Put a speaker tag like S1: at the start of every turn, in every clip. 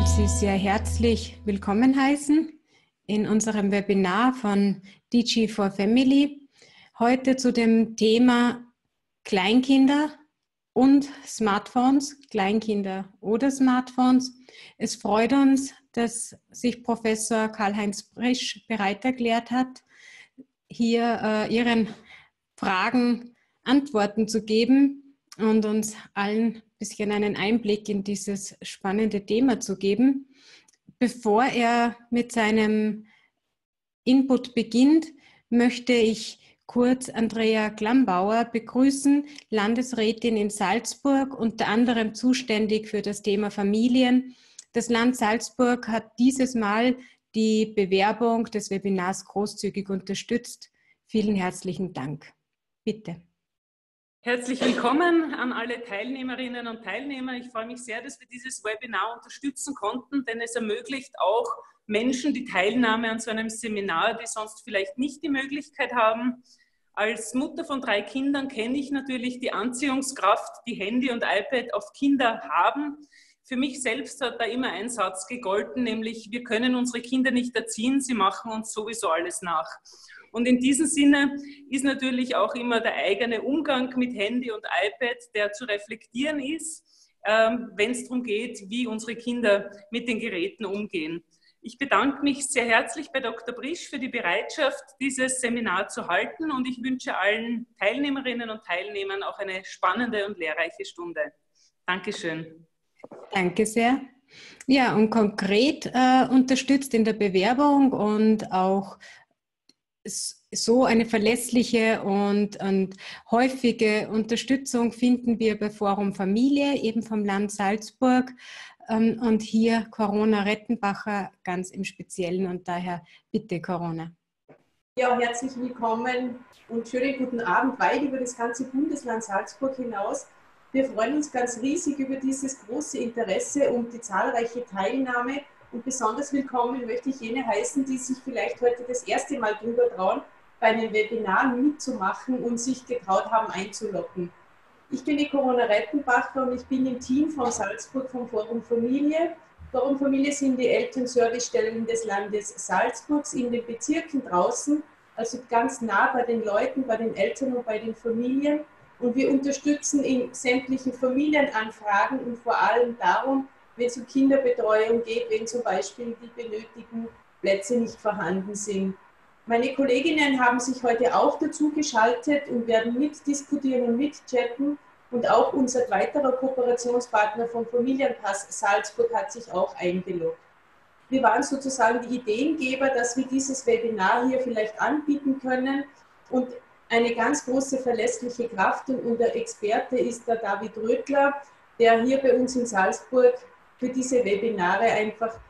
S1: Sie sehr herzlich willkommen heißen in unserem Webinar von Digi4Family. Heute zu dem Thema Kleinkinder und Smartphones, Kleinkinder oder Smartphones. Es freut uns, dass sich Professor Karl-Heinz Prisch bereit erklärt hat, hier Ihren Fragen Antworten zu geben und uns allen ein bisschen einen Einblick in dieses spannende Thema zu geben. Bevor er mit seinem Input beginnt, möchte ich kurz Andrea Glambauer begrüßen, Landesrätin in Salzburg, unter anderem zuständig für das Thema Familien. Das Land Salzburg hat dieses Mal die Bewerbung des Webinars großzügig unterstützt. Vielen herzlichen Dank. Bitte.
S2: Herzlich willkommen an alle Teilnehmerinnen und Teilnehmer. Ich freue mich sehr, dass wir dieses Webinar unterstützen konnten, denn es ermöglicht auch Menschen die Teilnahme an so einem Seminar, die sonst vielleicht nicht die Möglichkeit haben. Als Mutter von 3 Kindern kenne ich natürlich die Anziehungskraft, die Handy und iPad auf Kinder haben. Für mich selbst hat da immer ein Satz gegolten, nämlich wir können unsere Kinder nicht erziehen, sie machen uns sowieso alles nach. Und in diesem Sinne ist natürlich auch immer der eigene Umgang mit Handy und iPad, der zu reflektieren ist, wenn es darum geht, wie unsere Kinder mit den Geräten umgehen. Ich bedanke mich sehr herzlich bei Dr. Prisch für die Bereitschaft, dieses Seminar zu halten, und ich wünsche allen Teilnehmerinnen und Teilnehmern auch eine spannende und lehrreiche Stunde. Dankeschön.
S1: Danke sehr. Ja, und konkret unterstützt in der Bewerbung und auch so eine verlässliche und häufige Unterstützung finden wir bei Forum Familie, eben vom Land Salzburg, und hier Corona Rettenbacher ganz im Speziellen, und daher bitte Corona.
S3: Ja, herzlich willkommen und schönen guten Abend weit über das ganze Bundesland Salzburg hinaus. Wir freuen uns ganz riesig über dieses große Interesse und die zahlreiche Teilnahme, und besonders willkommen möchte ich jene heißen, die sich vielleicht heute das erste Mal drüber trauen, bei einem Webinar mitzumachen und sich getraut haben einzuloggen. Ich bin die Corona Rettenbacher und ich bin im Team von Salzburg vom Forum Familie. Forum Familie sind die Elternservicestellen des Landes Salzburgs in den Bezirken draußen, also ganz nah bei den Leuten, bei den Eltern und bei den Familien. Und wir unterstützen in sämtlichen Familienanfragen und vor allem darum, wenn es um Kinderbetreuung geht, wenn zum Beispiel die benötigten Plätze nicht vorhanden sind. Meine Kolleginnen haben sich heute auch dazu geschaltet und werden mitdiskutieren und mitchatten. Und auch unser weiterer Kooperationspartner vom Familienpass Salzburg hat sich auch eingeloggt. Wir waren sozusagen die Ideengeber, dass wir dieses Webinar hier vielleicht anbieten können. Und eine ganz große verlässliche Kraft und unser Experte ist der David Rödler, der hier bei uns in Salzburg für diese Webinare einfach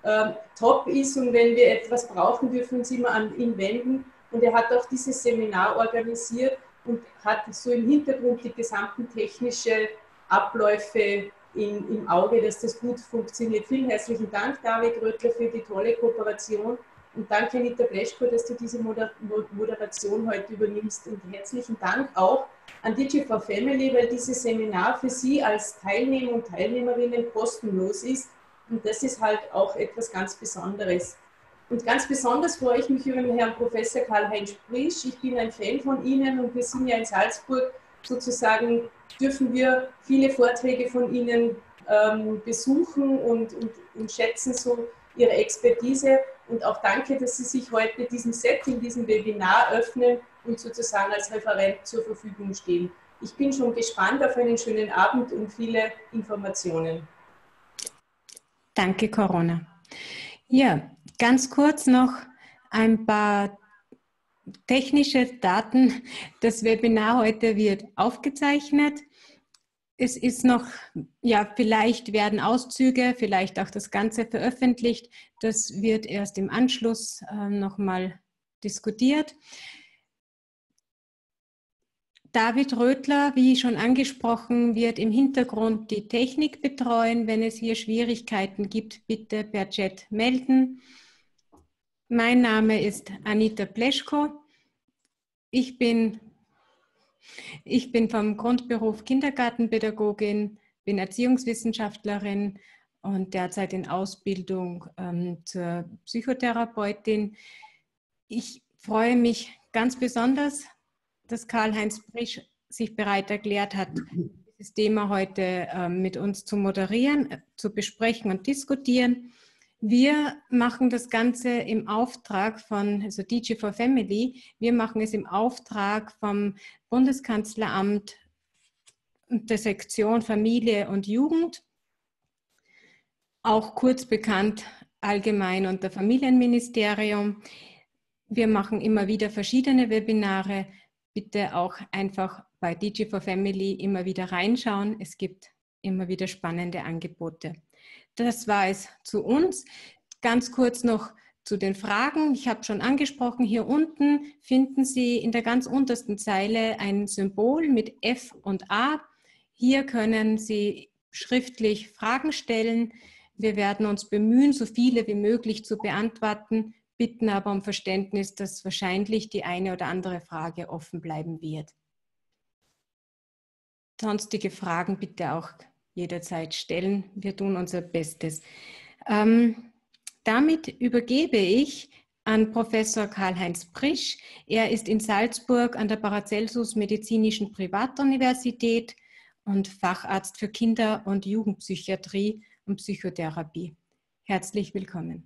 S3: top ist, und wenn wir etwas brauchen, dürfen wir uns immer an ihn wenden. Und er hat auch dieses Seminar organisiert und hat so im Hintergrund die gesamten technischen Abläufe im Auge, dass das gut funktioniert. Vielen herzlichen Dank, David Rödler, für die tolle Kooperation, und danke, Anita Pleschko, dass du diese Moderation heute übernimmst, und herzlichen Dank auch an Digi4Family, weil dieses Seminar für Sie als Teilnehmer und Teilnehmerinnen kostenlos ist. Und das ist halt auch etwas ganz Besonderes. Und ganz besonders freue ich mich über den Herrn Professor Karl-Heinz Prisch. Ich bin ein Fan von Ihnen, und wir sind ja in Salzburg sozusagen, dürfen wir viele Vorträge von Ihnen besuchen und schätzen so Ihre Expertise. Und auch danke, dass Sie sich heute diesem Setting, diesem Webinar öffnen und sozusagen als Referent zur Verfügung stehen. Ich bin schon gespannt auf einen schönen Abend und viele Informationen.
S1: Danke, Corona. Ja, ganz kurz noch ein paar technische Daten. Das Webinar heute wird aufgezeichnet. Es ist noch, ja, vielleicht werden Auszüge, vielleicht auch das Ganze veröffentlicht. Das wird erst im Anschluss nochmal diskutiert. David Rödler, wie schon angesprochen, wird im Hintergrund die Technik betreuen. Wenn es hier Schwierigkeiten gibt, bitte per Chat melden. Mein Name ist Anita Pleschko. Ich bin vom Grundberuf Kindergartenpädagogin, bin Erziehungswissenschaftlerin und derzeit in Ausbildung zur Psychotherapeutin. Ich freue mich ganz besonders, dass Karl-Heinz Prisch sich bereit erklärt hat, dieses Thema heute mit uns zu moderieren, zu besprechen und diskutieren. Wir machen das Ganze im Auftrag von, also DG4Family, wir machen es im Auftrag vom Bundeskanzleramt der Sektion Familie und Jugend, auch kurz bekannt allgemein unter Familienministerium. Wir machen immer wieder verschiedene Webinare. Bitte auch einfach bei DG4Family immer wieder reinschauen. Es gibt immer wieder spannende Angebote. Das war es zu uns. Ganz kurz noch zu den Fragen. Ich habe schon angesprochen, hier unten finden Sie in der ganz untersten Zeile ein Symbol mit F und A. Hier können Sie schriftlich Fragen stellen. Wir werden uns bemühen, so viele wie möglich zu beantworten, bitten aber um Verständnis, dass wahrscheinlich die eine oder andere Frage offen bleiben wird. Sonstige Fragen bitte auch jederzeit stellen. Wir tun unser Bestes. Damit übergebe ich an Professor Karl-Heinz Prisch. Er ist in Salzburg an der Paracelsus Medizinischen Privatuniversität und Facharzt für Kinder- und Jugendpsychiatrie und Psychotherapie. Herzlich willkommen.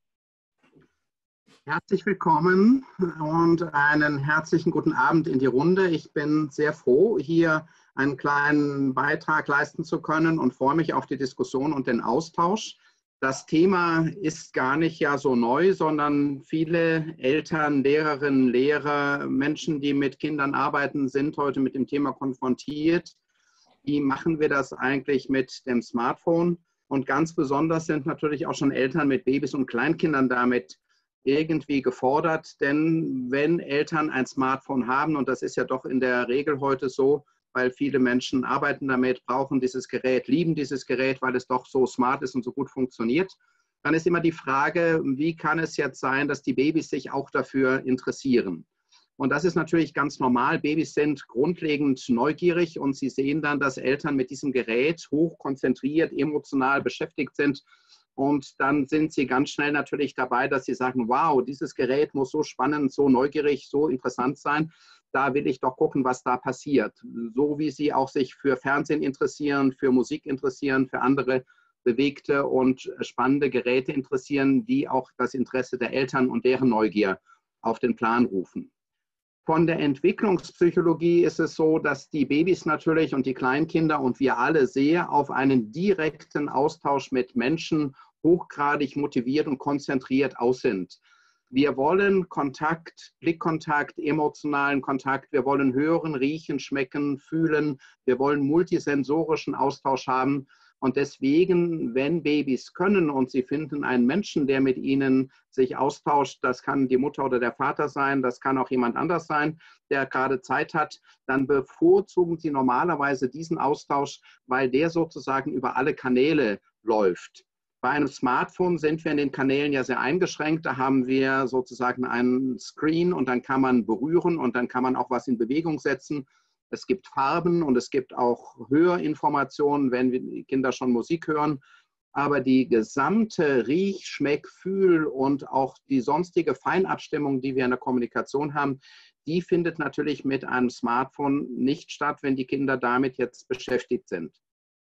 S4: Herzlich willkommen und einen herzlichen guten Abend in die Runde. Ich bin sehr froh, hier einen kleinen Beitrag leisten zu können und freue mich auf die Diskussion und den Austausch. Das Thema ist gar nicht ja so neu, sondern viele Eltern, Lehrerinnen, Lehrer, Menschen, die mit Kindern arbeiten, sind heute mit dem Thema konfrontiert. Wie machen wir das eigentlich mit dem Smartphone? Und ganz besonders sind natürlich auch schon Eltern mit Babys und Kleinkindern damit irgendwie gefordert, denn wenn Eltern ein Smartphone haben, und das ist ja doch in der Regel heute so, weil viele Menschen arbeiten damit, brauchen dieses Gerät, lieben dieses Gerät, weil es doch so smart ist und so gut funktioniert, dann ist immer die Frage, wie kann es jetzt sein, dass die Babys sich auch dafür interessieren? Und das ist natürlich ganz normal. Babys sind grundlegend neugierig und sie sehen dann, dass Eltern mit diesem Gerät hoch konzentriert, emotional beschäftigt sind. Und dann sind sie ganz schnell natürlich dabei, dass sie sagen, wow, dieses Gerät muss so spannend, so neugierig, so interessant sein. Da will ich doch gucken, was da passiert. So wie sie auch sich für Fernsehen interessieren, für Musik interessieren, für andere bewegte und spannende Geräte interessieren, die auch das Interesse der Eltern und deren Neugier auf den Plan rufen. Von der Entwicklungspsychologie ist es so, dass die Babys natürlich und die Kleinkinder und wir alle sehr auf einen direkten Austausch mit Menschen hochgradig motiviert und konzentriert aus sind. Wir wollen Kontakt, Blickkontakt, emotionalen Kontakt, wir wollen hören, riechen, schmecken, fühlen, wir wollen multisensorischen Austausch haben. Und deswegen, wenn Babys können und sie finden einen Menschen, der mit ihnen sich austauscht, das kann die Mutter oder der Vater sein, das kann auch jemand anders sein, der gerade Zeit hat, dann bevorzugen sie normalerweise diesen Austausch, weil der sozusagen über alle Kanäle läuft. Bei einem Smartphone sind wir in den Kanälen ja sehr eingeschränkt. Da haben wir sozusagen einen Screen und dann kann man berühren und dann kann man auch was in Bewegung setzen. Es gibt Farben und es gibt auch Hörinformationen, wenn die Kinder schon Musik hören. Aber die gesamte Riech-, Schmeck-, Fühl- und auch die sonstige Feinabstimmung, die wir in der Kommunikation haben, die findet natürlich mit einem Smartphone nicht statt, wenn die Kinder damit jetzt beschäftigt sind.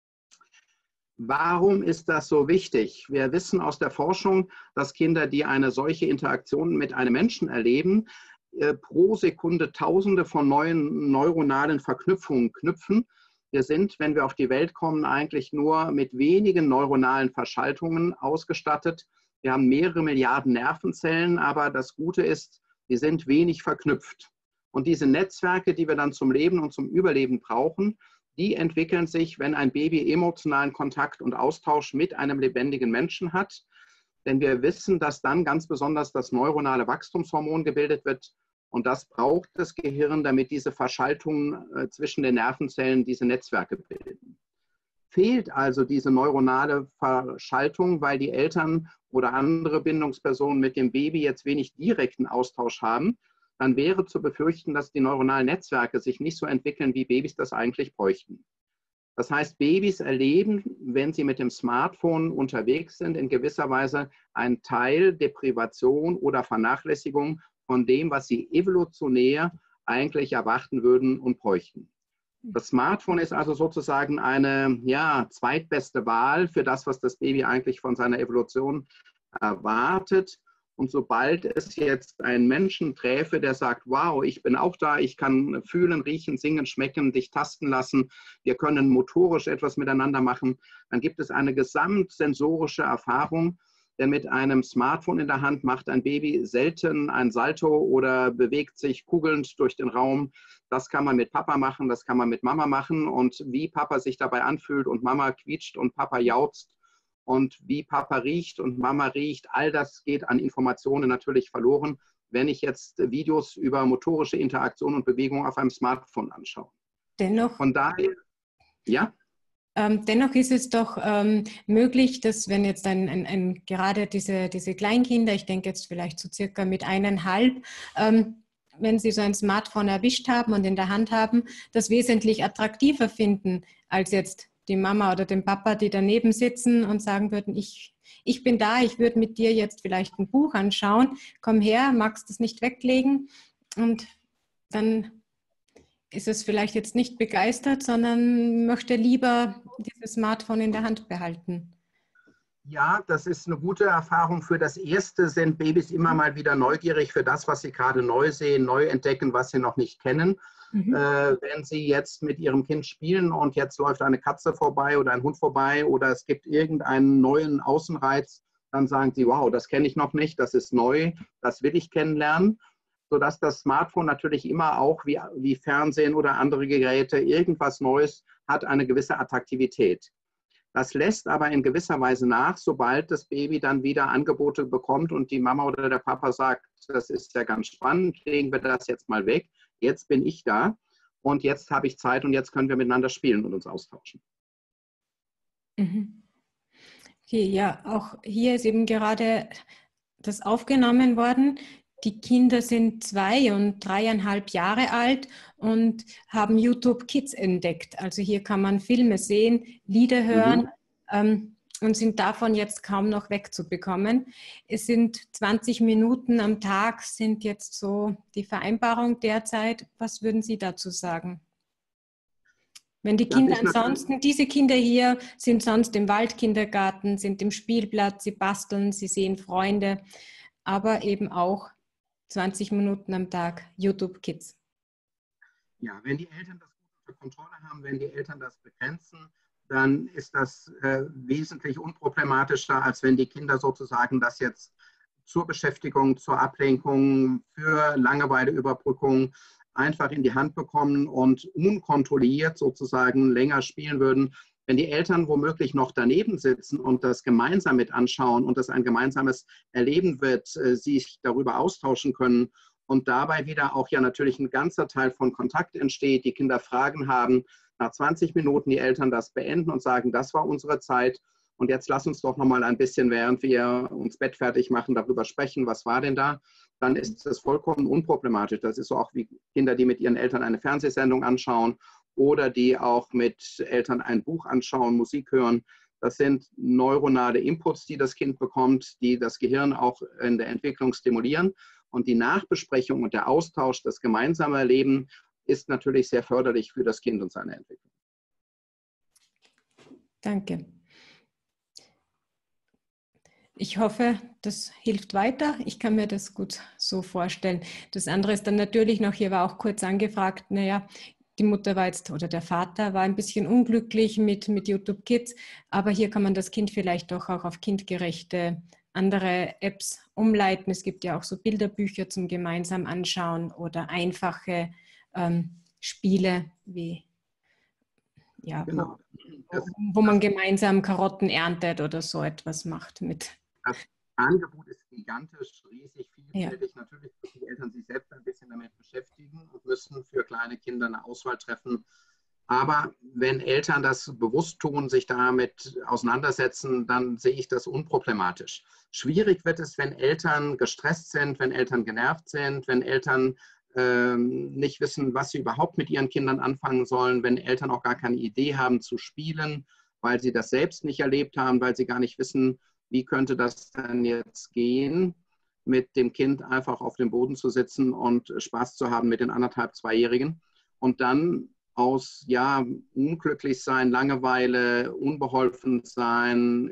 S4: Warum ist das so wichtig? Wir wissen aus der Forschung, dass Kinder, die eine solche Interaktion mit einem Menschen erleben, pro Sekunde Tausende von neuen neuronalen Verknüpfungen knüpfen. Wir sind, wenn wir auf die Welt kommen, eigentlich nur mit wenigen neuronalen Verschaltungen ausgestattet. Wir haben mehrere Milliarden Nervenzellen, aber das Gute ist, die sind wenig verknüpft. Und diese Netzwerke, die wir dann zum Leben und zum Überleben brauchen, die entwickeln sich, wenn ein Baby emotionalen Kontakt und Austausch mit einem lebendigen Menschen hat. Denn wir wissen, dass dann ganz besonders das neuronale Wachstumshormon gebildet wird. Und das braucht das Gehirn, damit diese Verschaltungen zwischen den Nervenzellen diese Netzwerke bilden. Fehlt also diese neuronale Verschaltung, weil die Eltern oder andere Bindungspersonen mit dem Baby jetzt wenig direkten Austausch haben, dann wäre zu befürchten, dass die neuronalen Netzwerke sich nicht so entwickeln, wie Babys das eigentlich bräuchten. Das heißt, Babys erleben, wenn sie mit dem Smartphone unterwegs sind, in gewisser Weise einen Teil Deprivation oder Vernachlässigung von dem, was sie evolutionär eigentlich erwarten würden und bräuchten. Das Smartphone ist also sozusagen eine zweitbeste Wahl für das, was das Baby eigentlich von seiner Evolution erwartet. Und sobald es jetzt einen Menschen träfe, der sagt, wow, ich bin auch da, ich kann fühlen, riechen, singen, schmecken, dich tasten lassen, wir können motorisch etwas miteinander machen, dann gibt es eine gesamtsensorische Erfahrung, denn mit einem Smartphone in der Hand macht ein Baby selten ein Salto oder bewegt sich kugelnd durch den Raum. Das kann man mit Papa machen, das kann man mit Mama machen. Und wie Papa sich dabei anfühlt und Mama quietscht und Papa jauchzt, und wie Papa riecht und Mama riecht, all das geht an Informationen natürlich verloren, wenn ich jetzt Videos über motorische Interaktion und Bewegung auf einem Smartphone anschaue. Von daher, ja?
S1: Dennoch ist es doch möglich, dass wenn jetzt gerade diese Kleinkinder, ich denke jetzt vielleicht so circa mit 1,5, wenn sie so ein Smartphone erwischt haben und in der Hand haben, das wesentlich attraktiver finden als jetzt die Mama oder den Papa, die daneben sitzen und sagen würden, ich bin da, ich würde mit dir jetzt vielleicht ein Buch anschauen, komm her, magst es nicht weglegen? Und dann ist es vielleicht jetzt nicht begeistert, sondern möchte lieber dieses Smartphone in der Hand behalten.
S4: Ja, das ist eine gute Erfahrung. Für das Erste sind Babys immer mal wieder neugierig für das, was sie gerade neu sehen, neu entdecken, was sie noch nicht kennen. Wenn Sie jetzt mit Ihrem Kind spielen und jetzt läuft eine Katze vorbei oder ein Hund vorbei oder es gibt irgendeinen neuen Außenreiz, dann sagen Sie, wow, das kenne ich noch nicht, das ist neu, das will ich kennenlernen, sodass das Smartphone natürlich immer auch wie Fernsehen oder andere Geräte irgendwas Neues hat, eine gewisse Attraktivität. Das lässt aber in gewisser Weise nach, sobald das Baby dann wieder Angebote bekommt und die Mama oder der Papa sagt, das ist ja ganz spannend, legen wir das jetzt mal weg. Jetzt bin ich da und jetzt habe ich Zeit und jetzt können wir miteinander spielen und uns austauschen.
S1: Okay, ja, auch hier ist eben gerade das aufgenommen worden. Die Kinder sind 2 und 3,5 Jahre alt und haben YouTube Kids entdeckt. Also hier kann man Filme sehen, Lieder hören und sind davon jetzt kaum noch wegzubekommen. Es sind 20 Minuten am Tag, sind jetzt so die Vereinbarung derzeit. Was würden Sie dazu sagen? Wenn die Kinder ansonsten, diese Kinder hier sind sonst im Waldkindergarten, sind im Spielplatz, sie basteln, sie sehen Freunde, aber eben auch 20 Minuten am Tag YouTube Kids.
S4: Ja, wenn die Eltern das gut unter Kontrolle haben, wenn die Eltern das begrenzen, dann ist das wesentlich unproblematischer, als wenn die Kinder sozusagen das jetzt zur Beschäftigung, zur Ablenkung, für Langeweileüberbrückung einfach in die Hand bekommen und unkontrolliert sozusagen länger spielen würden. Wenn die Eltern womöglich noch daneben sitzen und das gemeinsam mit anschauen und das ein gemeinsames Erleben wird, sich darüber austauschen können und dabei wieder auch ja natürlich ein ganzer Teil von Kontakt entsteht, die Kinder Fragen haben, nach 20 Minuten die Eltern das beenden und sagen, das war unsere Zeit und jetzt lass uns doch noch mal ein bisschen, während wir uns Bett fertig machen, darüber sprechen, was war denn da, dann ist das vollkommen unproblematisch. Das ist so auch wie Kinder, die mit ihren Eltern eine Fernsehsendung anschauen oder die auch mit Eltern ein Buch anschauen, Musik hören. Das sind neuronale Inputs, die das Kind bekommt, die das Gehirn auch in der Entwicklung stimulieren. Und die Nachbesprechung und der Austausch, das gemeinsame Erleben ist natürlich sehr förderlich für das Kind und seine Entwicklung.
S1: Danke. Ich hoffe, das hilft weiter. Ich kann mir das gut so vorstellen. Das andere ist dann natürlich noch, hier war auch kurz angefragt, naja, die Mutter war jetzt oder der Vater war ein bisschen unglücklich mit YouTube Kids, aber hier kann man das Kind vielleicht doch auch auf kindgerechte andere Apps umleiten. Es gibt ja auch so Bilderbücher zum gemeinsam anschauen oder einfache Spiele wie ja,
S4: genau.
S1: wo man gemeinsam Karotten erntet oder so etwas macht mit.
S4: Das Angebot ist gigantisch, riesig, vielfältig. Ja. Natürlich müssen die Eltern sich selbst ein bisschen damit beschäftigen und müssen für kleine Kinder eine Auswahl treffen. Aber wenn Eltern das bewusst tun, sich damit auseinandersetzen, dann sehe ich das unproblematisch. Schwierig wird es, wenn Eltern gestresst sind, wenn Eltern genervt sind, wenn Eltern nicht wissen, was sie überhaupt mit ihren Kindern anfangen sollen, wenn Eltern auch gar keine Idee haben zu spielen, weil sie das selbst nicht erlebt haben, weil sie gar nicht wissen, wie könnte das denn jetzt gehen, mit dem Kind einfach auf dem Boden zu sitzen und Spaß zu haben mit den 1,5-, 2-Jährigen. Und dann aus unglücklich sein, Langeweile, unbeholfen sein,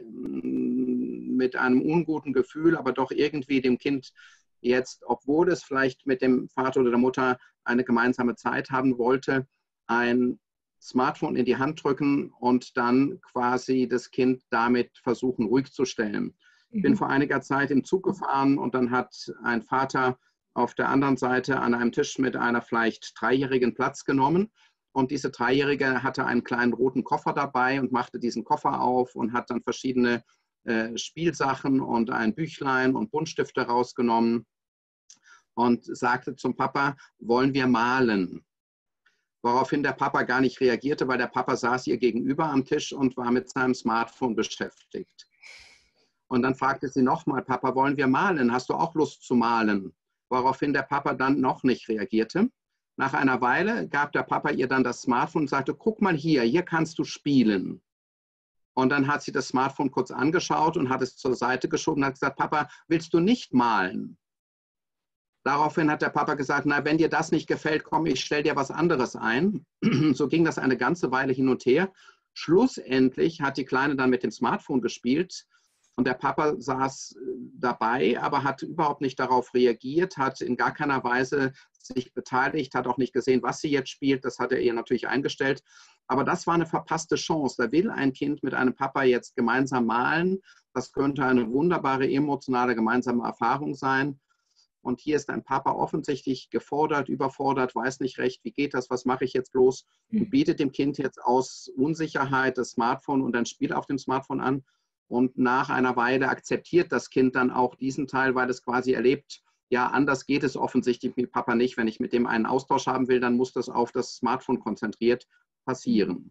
S4: mit einem unguten Gefühl, aber doch irgendwie dem Kind jetzt, obwohl es vielleicht mit dem Vater oder der Mutter eine gemeinsame Zeit haben wollte, ein Smartphone in die Hand drücken und dann quasi das Kind damit versuchen, ruhig zu stellen. Ich bin vor einiger Zeit im Zug gefahren und dann hat ein Vater auf der anderen Seite an einem Tisch mit einer vielleicht 3-Jährigen Platz genommen. Und diese 3-Jährige hatte einen kleinen roten Koffer dabei und machte diesen Koffer auf und hat dann verschiedene Spielsachen und ein Büchlein und Buntstifte rausgenommen und sagte zum Papa, wollen wir malen? Woraufhin der Papa gar nicht reagierte, weil der Papa saß ihr gegenüber am Tisch und war mit seinem Smartphone beschäftigt. Und dann fragte sie nochmal, Papa, wollen wir malen? Hast du auch Lust zu malen? Woraufhin der Papa dann noch nicht reagierte. Nach einer Weile gab der Papa ihr dann das Smartphone und sagte, guck mal hier kannst du spielen. Und dann hat sie das Smartphone kurz angeschaut und hat es zur Seite geschoben und hat gesagt, Papa, willst du nicht malen? Daraufhin hat der Papa gesagt, na, wenn dir das nicht gefällt, komm, ich stell dir was anderes ein. So ging das eine ganze Weile hin und her. Schlussendlich hat die Kleine dann mit dem Smartphone gespielt und der Papa saß dabei, aber hat überhaupt nicht darauf reagiert, hat in gar keiner Weise sich beteiligt, hat auch nicht gesehen, was sie jetzt spielt. Das hat er ihr natürlich eingestellt. Aber das war eine verpasste Chance. Da will ein Kind mit einem Papa jetzt gemeinsam malen. Das könnte eine wunderbare emotionale gemeinsame Erfahrung sein. Und hier ist ein Papa offensichtlich gefordert, überfordert, weiß nicht recht, wie geht das, was mache ich jetzt bloß? Und bietet dem Kind jetzt aus Unsicherheit das Smartphone und ein Spiel auf dem Smartphone an. Und nach einer Weile akzeptiert das Kind dann auch diesen Teil, weil es quasi erlebt, ja, anders geht es offensichtlich mit Papa nicht. Wenn ich mit dem einen Austausch haben will, dann muss das auf das Smartphone konzentriert passieren.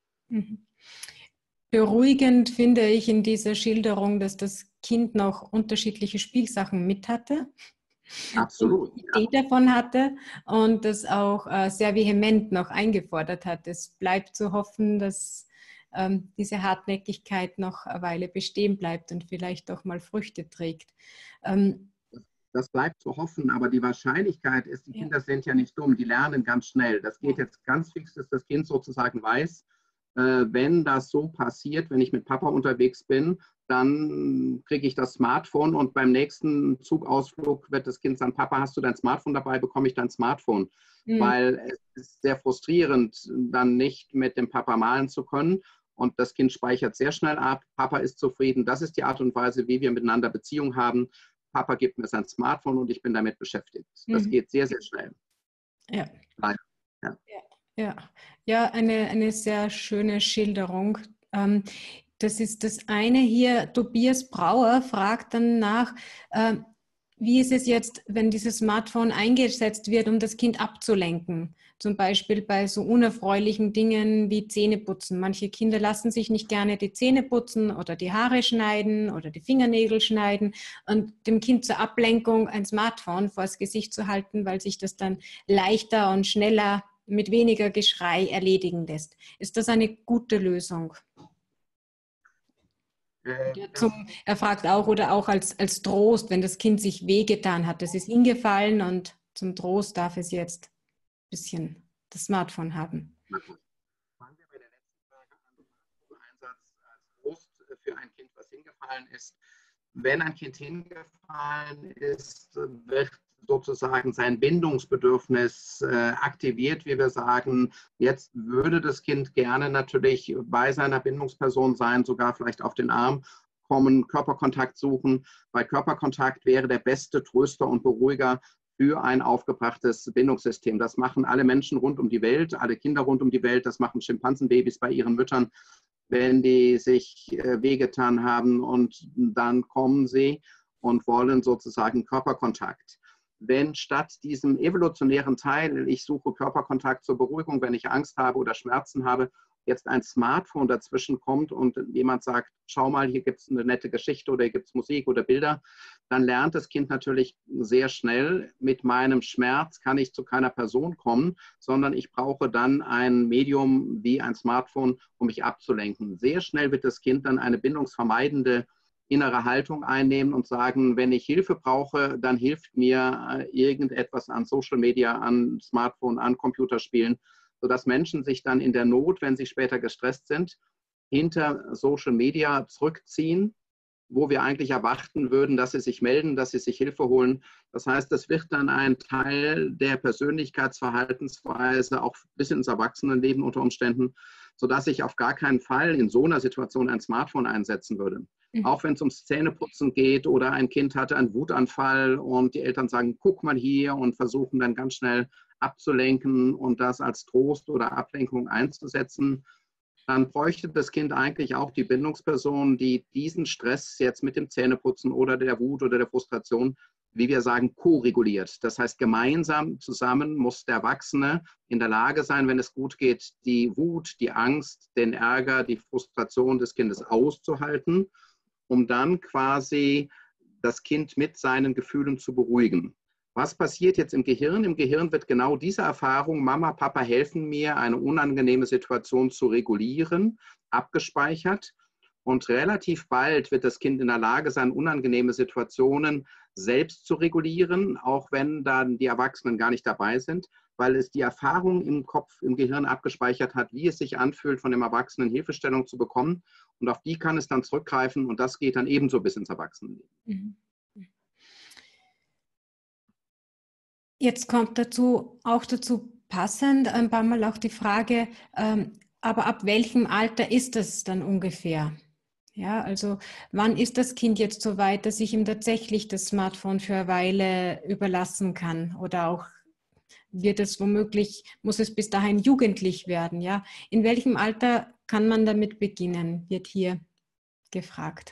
S1: Beruhigend finde ich in dieser Schilderung, dass das Kind noch unterschiedliche Spielsachen mit hatte.
S4: Absolut.
S1: Die Idee davon hatte und das auch sehr vehement noch eingefordert hat. Es bleibt zu hoffen, dass diese Hartnäckigkeit noch eine Weile bestehen bleibt und vielleicht auch mal Früchte trägt.
S4: Das bleibt zu hoffen, aber die Wahrscheinlichkeit ist, die Kinder sind ja nicht dumm, die lernen ganz schnell. Das geht jetzt ganz fix, dass das Kind sozusagen weiß, wenn das so passiert, wenn ich mit Papa unterwegs bin, dann kriege ich das Smartphone und beim nächsten Zugausflug wird das Kind sagen, Papa, hast du dein Smartphone dabei, bekomme ich dein Smartphone? Weil es ist sehr frustrierend, dann nicht mit dem Papa malen zu können. Und das Kind speichert sehr schnell ab, Papa ist zufrieden. Das ist die Art und Weise, wie wir miteinander Beziehung haben. Papa gibt mir sein Smartphone und ich bin damit beschäftigt. Das geht sehr, sehr schnell.
S1: Ja.
S4: Leider.
S1: Ja, eine sehr schöne Schilderung. Das ist das eine hier. Tobias Brauer fragt dann nach, wie ist es jetzt, wenn dieses Smartphone eingesetzt wird, um das Kind abzulenken? Zum Beispiel bei so unerfreulichen Dingen wie Zähneputzen. Manche Kinder lassen sich nicht gerne die Zähne putzen oder die Haare schneiden oder die Fingernägel schneiden. Und dem Kind zur Ablenkung ein Smartphone vors Gesicht zu halten, weil sich das dann leichter und schneller mit weniger Geschrei erledigen lässt. Ist das eine gute Lösung? Er fragt auch, oder auch als Trost, wenn das Kind sich wehgetan hat, das ist hingefallen und zum Trost darf es jetzt ein bisschen das Smartphone haben.
S4: Fangen wir bei der letzten Frage an. Einsatz als Trost für ein Kind, was hingefallen ist. Wenn ein Kind hingefallen ist, wird sozusagen sein Bindungsbedürfnis aktiviert, wie wir sagen. Jetzt würde das Kind gerne natürlich bei seiner Bindungsperson sein, sogar vielleicht auf den Arm kommen, Körperkontakt suchen, weil Körperkontakt wäre der beste Tröster und Beruhiger für ein aufgebrachtes Bindungssystem. Das machen alle Menschen rund um die Welt, alle Kinder rund um die Welt, das machen Schimpansenbabys bei ihren Müttern, wenn die sich wehgetan haben und dann kommen sie und wollen sozusagen Körperkontakt. Wenn statt diesem evolutionären Teil, ich suche Körperkontakt zur Beruhigung, wenn ich Angst habe oder Schmerzen habe, jetzt ein Smartphone dazwischen kommt und jemand sagt, schau mal, hier gibt es eine nette Geschichte oder hier gibt es Musik oder Bilder, dann lernt das Kind natürlich sehr schnell, mit meinem Schmerz kann ich zu keiner Person kommen, sondern ich brauche dann ein Medium wie ein Smartphone, um mich abzulenken. Sehr schnell wird das Kind dann eine bindungsvermeidende innere Haltung einnehmen und sagen, wenn ich Hilfe brauche, dann hilft mir irgendetwas an Social Media, an Smartphone, an Computerspielen, sodass Menschen sich dann in der Not, wenn sie später gestresst sind, hinter Social Media zurückziehen, wo wir eigentlich erwarten würden, dass sie sich melden, dass sie sich Hilfe holen. Das heißt, das wird dann ein Teil der Persönlichkeitsverhaltensweise auch bis ins Erwachsenenleben unter Umständen, sodass ich auf gar keinen Fall in so einer Situation ein Smartphone einsetzen würde. Auch wenn es ums Zähneputzen geht oder ein Kind hatte einen Wutanfall und die Eltern sagen, guck mal hier, und versuchen dann ganz schnell abzulenken und das als Trost oder Ablenkung einzusetzen, dann bräuchte das Kind eigentlich auch die Bindungsperson, die diesen Stress jetzt mit dem Zähneputzen oder der Wut oder der Frustration, wie wir sagen, ko-reguliert. Das heißt, gemeinsam zusammen muss der Erwachsene in der Lage sein, wenn es gut geht, die Wut, die Angst, den Ärger, die Frustration des Kindes auszuhalten, um dann quasi das Kind mit seinen Gefühlen zu beruhigen. Was passiert jetzt im Gehirn? Im Gehirn wird genau diese Erfahrung, Mama, Papa helfen mir, eine unangenehme Situation zu regulieren, abgespeichert. Und relativ bald wird das Kind in der Lage sein, unangenehme Situationen selbst zu regulieren, auch wenn dann die Erwachsenen gar nicht dabei sind, weil es die Erfahrung im Kopf, im Gehirn abgespeichert hat, wie es sich anfühlt, von dem Erwachsenen Hilfestellung zu bekommen. Und auf die kann es dann zurückgreifen, und das geht dann ebenso bis ins Erwachsenenleben.
S1: Mhm. Jetzt kommt dazu passend ein paar Mal auch die Frage, aber ab welchem Alter ist das dann ungefähr? Ja, also wann ist das Kind jetzt so weit, dass ich ihm tatsächlich das Smartphone für eine Weile überlassen kann? Oder auch muss es bis dahin jugendlich werden? Ja? In welchem Alter kann man damit beginnen, wird hier gefragt.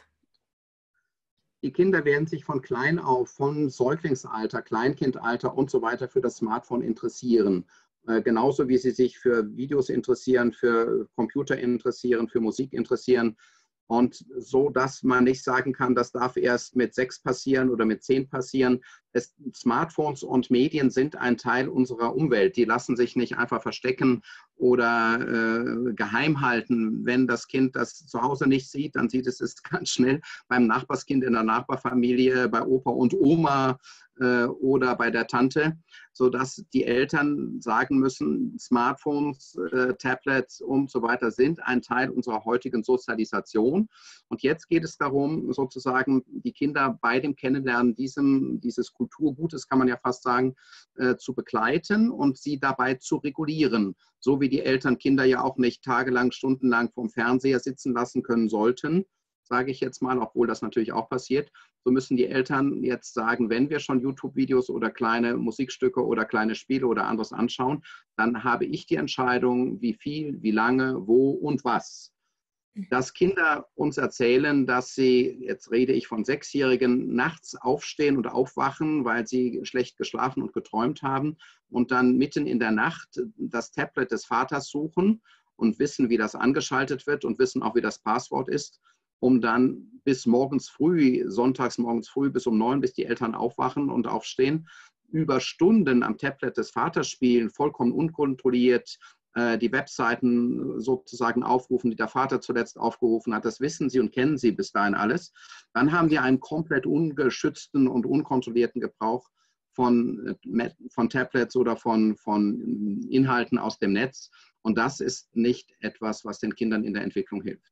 S4: Die Kinder werden sich von klein auf, von Säuglingsalter, Kleinkindalter und so weiter für das Smartphone interessieren. Genauso wie sie sich für Videos interessieren, für Computer interessieren, für Musik interessieren. Und so, dass man nicht sagen kann, das darf erst mit 6 passieren oder mit 10 passieren. Smartphones und Medien sind ein Teil unserer Umwelt. Die lassen sich nicht einfach verstecken oder geheim halten. Wenn das Kind das zu Hause nicht sieht, dann sieht es ganz schnell beim Nachbarskind in der Nachbarfamilie, bei Opa und Oma oder bei der Tante, sodass die Eltern sagen müssen, Smartphones, Tablets und so weiter sind ein Teil unserer heutigen Sozialisation. Und jetzt geht es darum, sozusagen die Kinder bei dem Kennenlernen dieses Kulturgutes, kann man ja fast sagen, zu begleiten und sie dabei zu regulieren. So wie die Eltern Kinder ja auch nicht tagelang, stundenlang vorm Fernseher sitzen lassen können sollten, sage ich jetzt mal, obwohl das natürlich auch passiert. So müssen die Eltern jetzt sagen, wenn wir schon YouTube-Videos oder kleine Musikstücke oder kleine Spiele oder anderes anschauen, dann habe ich die Entscheidung, wie viel, wie lange, wo und was. Dass Kinder uns erzählen, dass sie, jetzt rede ich von 6-Jährigen, nachts aufstehen und aufwachen, weil sie schlecht geschlafen und geträumt haben und dann mitten in der Nacht das Tablet des Vaters suchen und wissen, wie das angeschaltet wird und wissen auch, wie das Passwort ist, um dann bis morgens früh, sonntags morgens früh bis um 9, bis die Eltern aufwachen und aufstehen, über Stunden am Tablet des Vaters spielen, vollkommen unkontrolliert, die Webseiten sozusagen aufrufen, die der Vater zuletzt aufgerufen hat. Das wissen sie und kennen sie bis dahin alles. Dann haben wir einen komplett ungeschützten und unkontrollierten Gebrauch von Tablets oder von Inhalten aus dem Netz. Und das ist nicht etwas, was den Kindern in der Entwicklung hilft.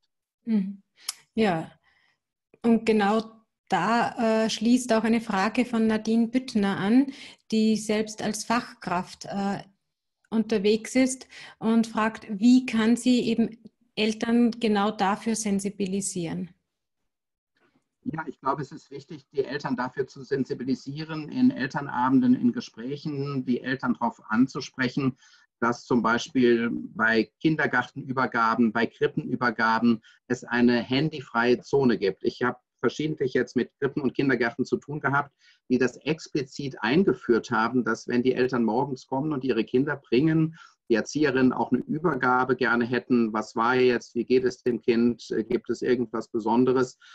S1: Ja, und genau da schließt auch eine Frage von Nadine Büttner an, die selbst als Fachkraft unterwegs ist und fragt, wie kann sie eben Eltern genau dafür sensibilisieren?
S4: Ja, ich glaube, es ist wichtig, die Eltern dafür zu sensibilisieren, in Elternabenden, in Gesprächen, die Eltern darauf anzusprechen, dass zum Beispiel bei Kindergartenübergaben, bei Krippenübergaben es eine handyfreie Zone gibt. Ich habe verschiedentlich jetzt mit Krippen und Kindergärten zu tun gehabt, die das explizit eingeführt haben, dass wenn die Eltern morgens kommen und ihre Kinder bringen, die Erzieherinnen auch eine Übergabe gerne hätten. Was war jetzt? Wie geht es dem Kind? Gibt es irgendwas Besonderes?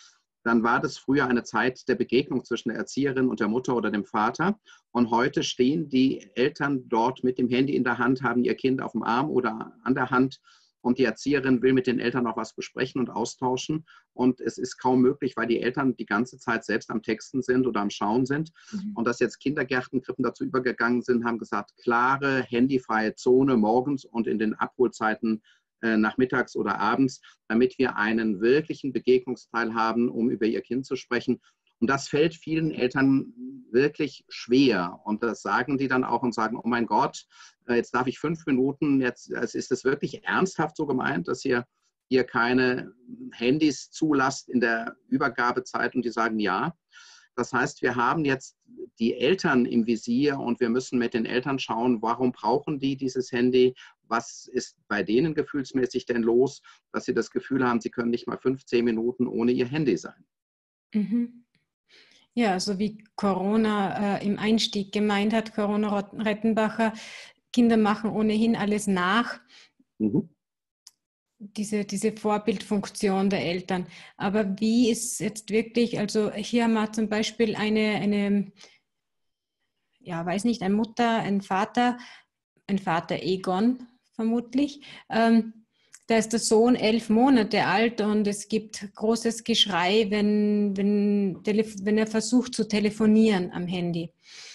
S4: dann war das früher eine Zeit der Begegnung zwischen der Erzieherin und der Mutter oder dem Vater. Und heute stehen die Eltern dort mit dem Handy in der Hand, haben ihr Kind auf dem Arm oder an der Hand. Und die Erzieherin will mit den Eltern noch was besprechen und austauschen. Und es ist kaum möglich, weil die Eltern die ganze Zeit selbst am Texten sind oder am Schauen sind. Und dass jetzt Kindergärten, Krippen dazu übergegangen sind, haben gesagt, klare, handyfreie Zone morgens und in den Abholzeiten nachmittags oder abends, damit wir einen wirklichen Begegnungsteil haben, um über ihr Kind zu sprechen. Und das fällt vielen Eltern wirklich schwer. Und das sagen die dann auch und sagen, oh mein Gott, jetzt darf ich 5 Minuten, jetzt ist es wirklich ernsthaft so gemeint, dass ihr keine Handys zulasst in der Übergabezeit, und die sagen ja. Das heißt, wir haben jetzt die Eltern im Visier und wir müssen mit den Eltern schauen, warum brauchen die dieses Handy? Was ist bei denen gefühlsmäßig denn los, dass sie das Gefühl haben, sie können nicht mal 15 Minuten ohne ihr Handy sein?
S1: Mhm. Ja, so wie Corona im Einstieg gemeint hat, Corona Rettenbacher, Kinder machen ohnehin alles nach.
S4: Mhm.
S1: Diese Vorbildfunktion der Eltern. Aber wie ist jetzt wirklich, also hier haben wir zum Beispiel eine ja, weiß nicht, eine Mutter, ein Vater Egon vermutlich. Da ist der Sohn 11 Monate alt und es gibt großes Geschrei, wenn er versucht zu telefonieren am Handy.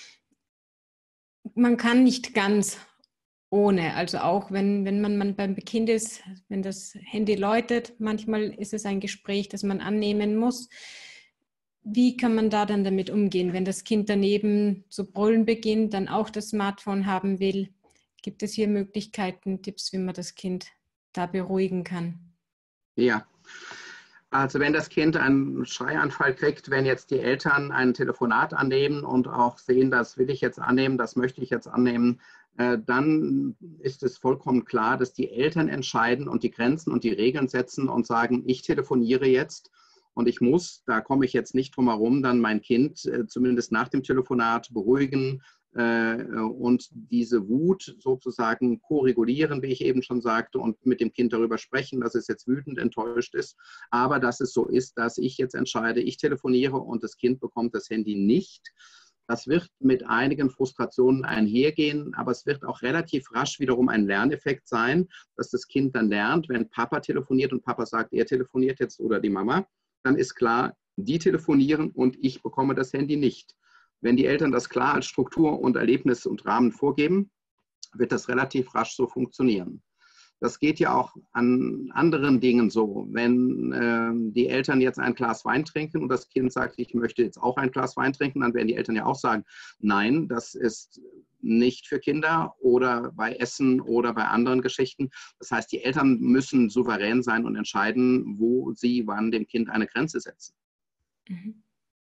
S1: Man kann nicht ganz ohne, also auch wenn man beim Kind ist, wenn das Handy läutet, manchmal ist es ein Gespräch, das man annehmen muss. Wie kann man da dann damit umgehen, wenn das Kind daneben zu brüllen beginnt, dann auch das Smartphone haben will? Gibt es hier Möglichkeiten, Tipps, wie man das Kind da beruhigen kann?
S4: Ja, also wenn das Kind einen Schreianfall kriegt, wenn jetzt die Eltern ein Telefonat annehmen und auch sehen, das will ich jetzt annehmen, das möchte ich jetzt annehmen, dann ist es vollkommen klar, dass die Eltern entscheiden und die Grenzen und die Regeln setzen und sagen, ich telefoniere jetzt und ich muss, da komme ich jetzt nicht drum herum, dann mein Kind zumindest nach dem Telefonat beruhigen und diese Wut sozusagen koregulieren, wie ich eben schon sagte, und mit dem Kind darüber sprechen, dass es jetzt wütend enttäuscht ist, aber dass es so ist, dass ich jetzt entscheide, ich telefoniere und das Kind bekommt das Handy nicht. Das wird mit einigen Frustrationen einhergehen, aber es wird auch relativ rasch wiederum ein Lerneffekt sein, dass das Kind dann lernt, wenn Papa telefoniert und Papa sagt, er telefoniert jetzt oder die Mama, dann ist klar, die telefonieren und ich bekomme das Handy nicht. Wenn die Eltern das klar als Struktur und Erlebnis und Rahmen vorgeben, wird das relativ rasch so funktionieren. Das geht ja auch an anderen Dingen so. Wenn die Eltern jetzt ein Glas Wein trinken und das Kind sagt, ich möchte jetzt auch ein Glas Wein trinken, dann werden die Eltern ja auch sagen, nein, das ist nicht für Kinder oder bei Essen oder bei anderen Geschichten. Das heißt, die Eltern müssen souverän sein und entscheiden, wo sie wann dem Kind eine Grenze setzen.
S1: Mhm.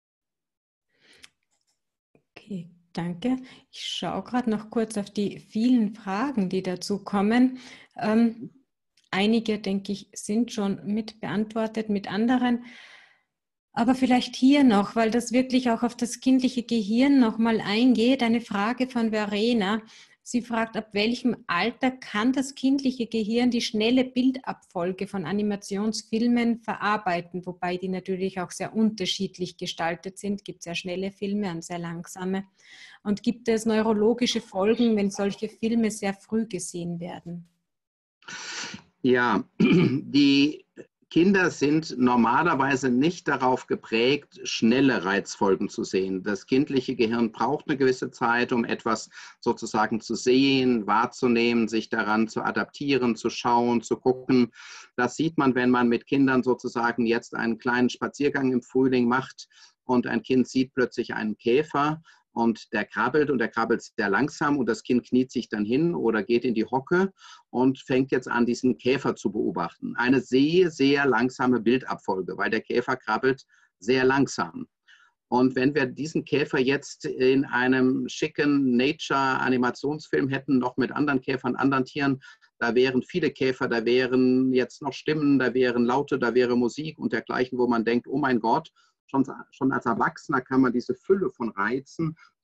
S1: Okay, danke. Ich schaue gerade noch kurz auf die vielen Fragen, die dazu kommen. Einige, denke ich, sind schon mit beantwortet, mit anderen. Aber vielleicht hier noch, weil das wirklich auch auf das kindliche Gehirn nochmal eingeht, eine Frage von Verena. Sie fragt, ab welchem Alter kann das kindliche Gehirn die schnelle Bildabfolge von Animationsfilmen verarbeiten, wobei die natürlich auch sehr unterschiedlich gestaltet sind. Es gibt sehr schnelle Filme und sehr langsame. Und gibt es neurologische Folgen, wenn solche Filme sehr früh gesehen werden?
S4: Ja, die Kinder sind normalerweise nicht darauf geprägt, schnelle Reizfolgen zu sehen. Das kindliche Gehirn braucht eine gewisse Zeit, um etwas sozusagen zu sehen, wahrzunehmen, sich daran zu adaptieren, zu schauen, zu gucken. Das sieht man, wenn man mit Kindern sozusagen jetzt einen kleinen Spaziergang im Frühling macht und ein Kind sieht plötzlich einen Käfer und der krabbelt sehr langsam und das Kind kniet sich dann hin oder geht in die Hocke und fängt jetzt an, diesen Käfer zu beobachten. Eine sehr, sehr langsame Bildabfolge, weil der Käfer krabbelt sehr langsam. Und wenn wir diesen Käfer jetzt in einem schicken Nature-Animationsfilm hätten, noch mit anderen Käfern, anderen Tieren, da wären viele Käfer, da wären jetzt noch Stimmen, da wären Laute, da wäre Musik und dergleichen, wo man denkt, oh mein Gott, schon als Erwachsener kann man diese Fülle von Reizen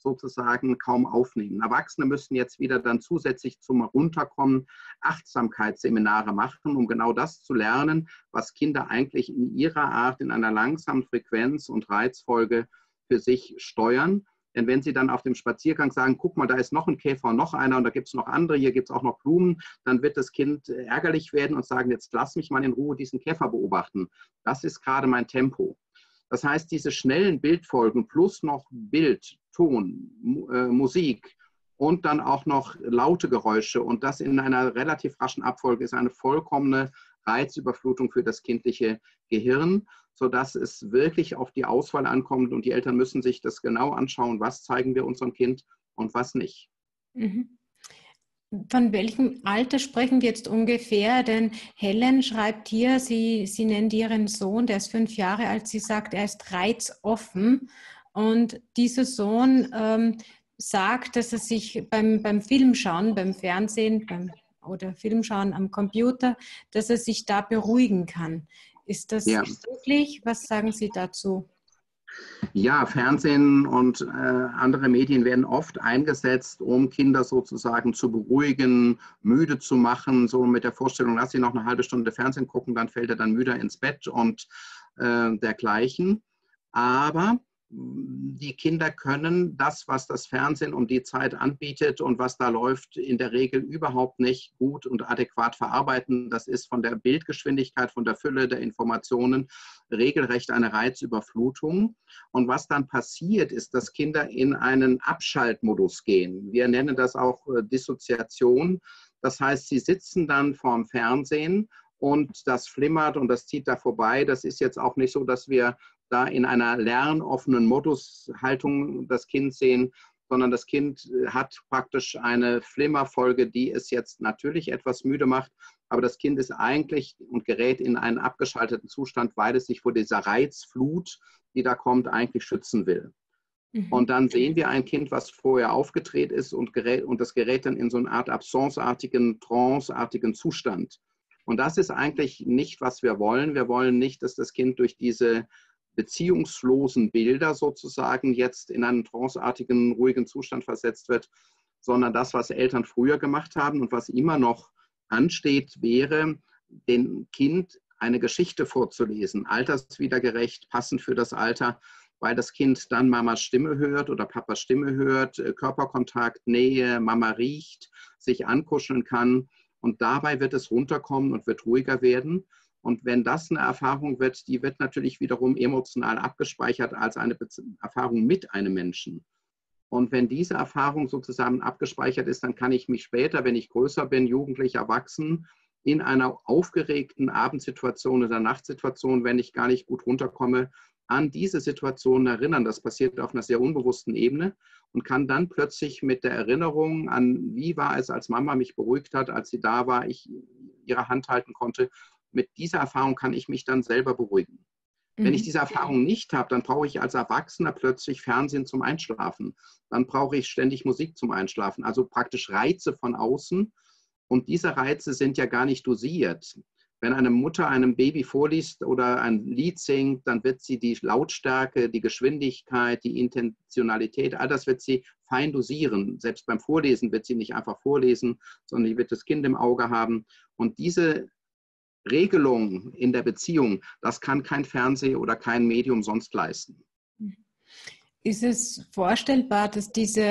S4: sozusagen kaum aufnehmen. Erwachsene müssen jetzt wieder dann zusätzlich zum Runterkommen Achtsamkeitsseminare machen, um genau das zu lernen, was Kinder eigentlich in ihrer Art in einer langsamen Frequenz und Reizfolge für sich steuern. Denn wenn Sie dann auf dem Spaziergang sagen, guck mal, da ist noch ein Käfer und noch einer und da gibt es noch andere, hier gibt es auch noch Blumen, dann wird das Kind ärgerlich werden und sagen, jetzt lass mich mal in Ruhe diesen Käfer beobachten. Das ist gerade mein Tempo. Das heißt, diese schnellen Bildfolgen plus noch Bild, Ton, Musik und dann auch noch laute Geräusche und das in einer relativ raschen Abfolge ist eine vollkommene Reizüberflutung für das kindliche Gehirn, sodass es wirklich auf die Auswahl ankommt und die Eltern müssen sich das genau anschauen, was zeigen wir unserem Kind und was nicht.
S1: Mhm. Von welchem Alter sprechen wir jetzt ungefähr? Denn Helen schreibt hier, sie nennt ihren Sohn, der ist 5 Jahre alt, sie sagt, er ist reizoffen. Und dieser Sohn sagt, dass er sich beim Filmschauen, beim Fernsehen oder Filmschauen am Computer, dass er sich da beruhigen kann. Ist das möglich? Was sagen Sie dazu?
S4: Ja, Fernsehen und andere Medien werden oft eingesetzt, um Kinder sozusagen zu beruhigen, müde zu machen, so mit der Vorstellung, lass sie noch eine halbe Stunde Fernsehen gucken, dann fällt er dann müde ins Bett und dergleichen. Aber die Kinder können das, was das Fernsehen um die Zeit anbietet und was da läuft, in der Regel überhaupt nicht gut und adäquat verarbeiten. Das ist von der Bildgeschwindigkeit, von der Fülle der Informationen regelrecht eine Reizüberflutung. Und was dann passiert, ist, dass Kinder in einen Abschaltmodus gehen. Wir nennen das auch Dissoziation. Das heißt, sie sitzen dann vorm Fernsehen und das flimmert und das zieht da vorbei. Das ist jetzt auch nicht so, dass wir da in einer lernoffenen Modushaltung das Kind sehen, sondern das Kind hat praktisch eine Flimmerfolge, die es jetzt natürlich etwas müde macht, aber das Kind ist eigentlich und gerät in einen abgeschalteten Zustand, weil es sich vor dieser Reizflut, die da kommt, eigentlich schützen will. Und dann sehen wir ein Kind, was vorher aufgedreht ist und das gerät dann in so eine Art absenceartigen, tranceartigen Zustand. Und das ist eigentlich nicht, was wir wollen. Wir wollen nicht, dass das Kind durch diese beziehungslosen Bilder sozusagen jetzt in einen tranceartigen, ruhigen Zustand versetzt wird, sondern das, was Eltern früher gemacht haben und was immer noch ansteht, wäre, dem Kind eine Geschichte vorzulesen, alterswidergerecht, passend für das Alter, weil das Kind dann Mamas Stimme hört oder Papas Stimme hört, Körperkontakt, Nähe, Mama riecht, sich ankuscheln kann und dabei wird es runterkommen und wird ruhiger werden. Und wenn das eine Erfahrung wird, die wird natürlich wiederum emotional abgespeichert als eine Erfahrung mit einem Menschen. Und wenn diese Erfahrung sozusagen abgespeichert ist, dann kann ich mich später, wenn ich größer bin, jugendlich, erwachsen, in einer aufgeregten Abendsituation oder Nachtsituation, wenn ich gar nicht gut runterkomme, an diese Situation erinnern. Das passiert auf einer sehr unbewussten Ebene und kann dann plötzlich mit der Erinnerung an, wie war es, als Mama mich beruhigt hat, als sie da war, ich ihre Hand halten konnte, mit dieser Erfahrung kann ich mich dann selber beruhigen. Wenn ich diese Erfahrung nicht habe, dann brauche ich als Erwachsener plötzlich Fernsehen zum Einschlafen. Dann brauche ich ständig Musik zum Einschlafen. Also praktisch Reize von außen. Und diese Reize sind ja gar nicht dosiert. Wenn eine Mutter einem Baby vorliest oder ein Lied singt, dann wird sie die Lautstärke, die Geschwindigkeit, die Intentionalität, all das wird sie fein dosieren. Selbst beim Vorlesen wird sie nicht einfach vorlesen, sondern sie wird das Kind im Auge haben. Und diese Regelung in der Beziehung, das kann kein Fernseh oder kein Medium sonst leisten.
S1: Ist es vorstellbar, dass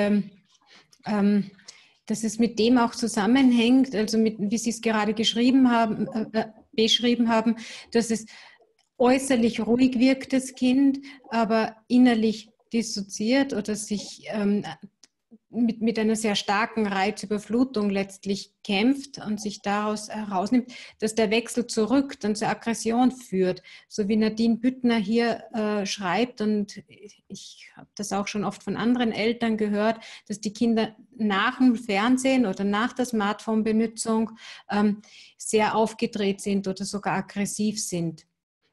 S1: dass es mit dem auch zusammenhängt, also mit, wie Sie es gerade beschrieben haben, dass es äußerlich ruhig wirkt, das Kind, aber innerlich dissoziiert oder sich mit einer sehr starken Reizüberflutung letztlich kämpft und sich daraus herausnimmt, dass der Wechsel zurück dann zur Aggression führt. So wie Nadine Büttner hier schreibt, und ich habe das auch schon oft von anderen Eltern gehört, dass die Kinder nach dem Fernsehen oder nach der Smartphone-Benutzung sehr aufgedreht sind oder sogar aggressiv sind.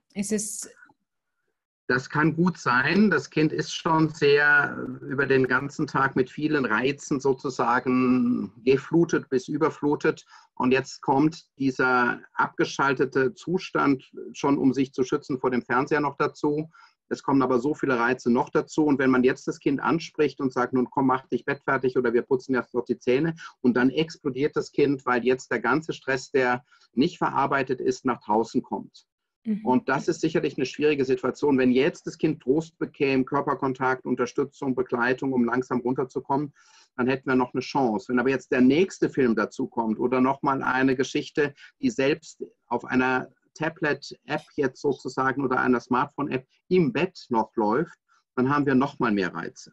S4: Das kann gut sein. Das Kind ist schon sehr über den ganzen Tag mit vielen Reizen sozusagen geflutet bis überflutet. Und jetzt kommt dieser abgeschaltete Zustand schon, um sich zu schützen, vor dem Fernseher noch dazu. Es kommen aber so viele Reize noch dazu. Und wenn man jetzt das Kind anspricht und sagt, nun komm, mach dich bettfertig oder wir putzen jetzt noch die Zähne, und dann explodiert das Kind, weil jetzt der ganze Stress, der nicht verarbeitet ist, nach draußen kommt. Und das ist sicherlich eine schwierige Situation. Wenn jetzt das Kind Trost bekäme, Körperkontakt, Unterstützung, Begleitung, um langsam runterzukommen, dann hätten wir noch eine Chance. Wenn aber jetzt der nächste Film dazu kommt oder nochmal eine Geschichte, die selbst auf einer Tablet-App jetzt sozusagen oder einer Smartphone-App im Bett noch läuft, dann haben wir nochmal mehr Reize.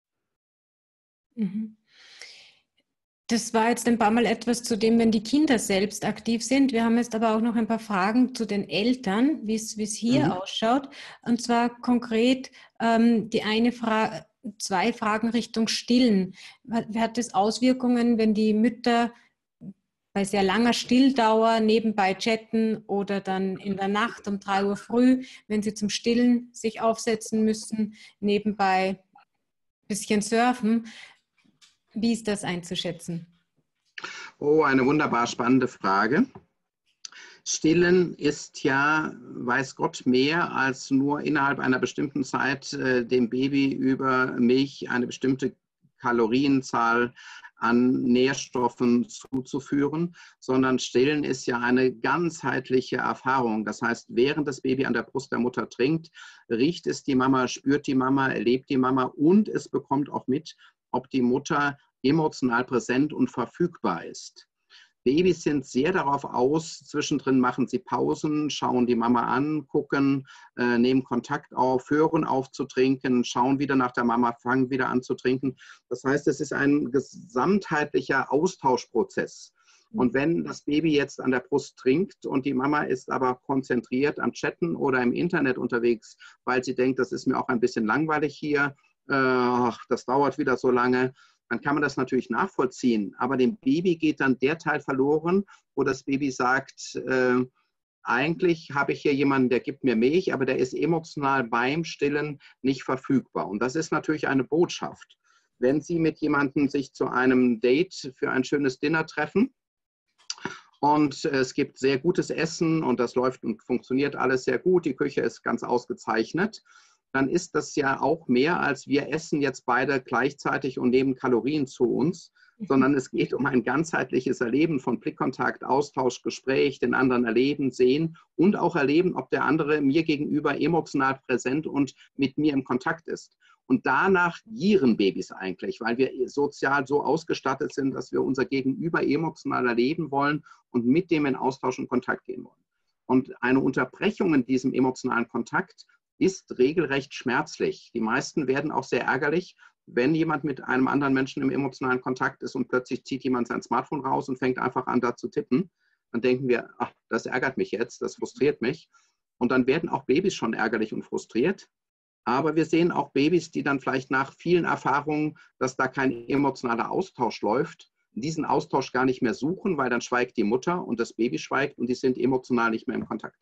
S1: Das war jetzt ein paar Mal etwas zu dem, wenn die Kinder selbst aktiv sind. Wir haben jetzt aber auch noch ein paar Fragen zu den Eltern, wie es hier ausschaut. Und zwar konkret die eine Frage, 2 Fragen Richtung Stillen. Hat es Auswirkungen, wenn die Mütter bei sehr langer Stilldauer nebenbei chatten oder dann in der Nacht um 3 Uhr früh, wenn sie zum Stillen sich aufsetzen müssen, nebenbei ein bisschen surfen? Wie ist das einzuschätzen?
S4: Oh, eine wunderbar spannende Frage. Stillen ist ja, weiß Gott, mehr als nur innerhalb einer bestimmten Zeit dem Baby über Milch eine bestimmte Kalorienzahl an Nährstoffen zuzuführen, sondern Stillen ist ja eine ganzheitliche Erfahrung. Das heißt, während das Baby an der Brust der Mutter trinkt, riecht es die Mama, spürt die Mama, erlebt die Mama und es bekommt auch mit, ob die Mutter emotional präsent und verfügbar ist. Babys sind sehr darauf aus, zwischendrin machen sie Pausen, schauen die Mama an, gucken, nehmen Kontakt auf, hören auf zu trinken, schauen wieder nach der Mama, fangen wieder an zu trinken. Das heißt, es ist ein gesamtheitlicher Austauschprozess. Und wenn das Baby jetzt an der Brust trinkt und die Mama ist aber konzentriert am Chatten oder im Internet unterwegs, weil sie denkt, das ist mir auch ein bisschen langweilig hier, das dauert wieder so lange, dann kann man das natürlich nachvollziehen. Aber dem Baby geht dann der Teil verloren, wo das Baby sagt, eigentlich habe ich hier jemanden, der gibt mir Milch, aber der ist emotional beim Stillen nicht verfügbar. Und das ist natürlich eine Botschaft. Wenn Sie mit jemandem sich zu einem Date für ein schönes Dinner treffen und es gibt sehr gutes Essen und das läuft und funktioniert alles sehr gut, die Küche ist ganz ausgezeichnet, dann ist das ja auch mehr, als wir essen jetzt beide gleichzeitig und nehmen Kalorien zu uns, sondern es geht um ein ganzheitliches Erleben von Blickkontakt, Austausch, Gespräch, den anderen erleben, sehen und auch erleben, ob der andere mir gegenüber emotional präsent und mit mir im Kontakt ist. Und danach gieren Babys eigentlich, weil wir sozial so ausgestattet sind, dass wir unser Gegenüber emotional erleben wollen und mit dem in Austausch und Kontakt gehen wollen. Und eine Unterbrechung in diesem emotionalen Kontakt ist regelrecht schmerzlich. Die meisten werden auch sehr ärgerlich, wenn jemand mit einem anderen Menschen im emotionalen Kontakt ist und plötzlich zieht jemand sein Smartphone raus und fängt einfach an, da zu tippen. Dann denken wir, ach, das ärgert mich jetzt, das frustriert mich. Und dann werden auch Babys schon ärgerlich und frustriert. Aber wir sehen auch Babys, die dann vielleicht nach vielen Erfahrungen, dass da kein emotionaler Austausch läuft, diesen Austausch gar nicht mehr suchen, weil dann schweigt die Mutter und das Baby schweigt und die sind emotional nicht mehr im Kontakt.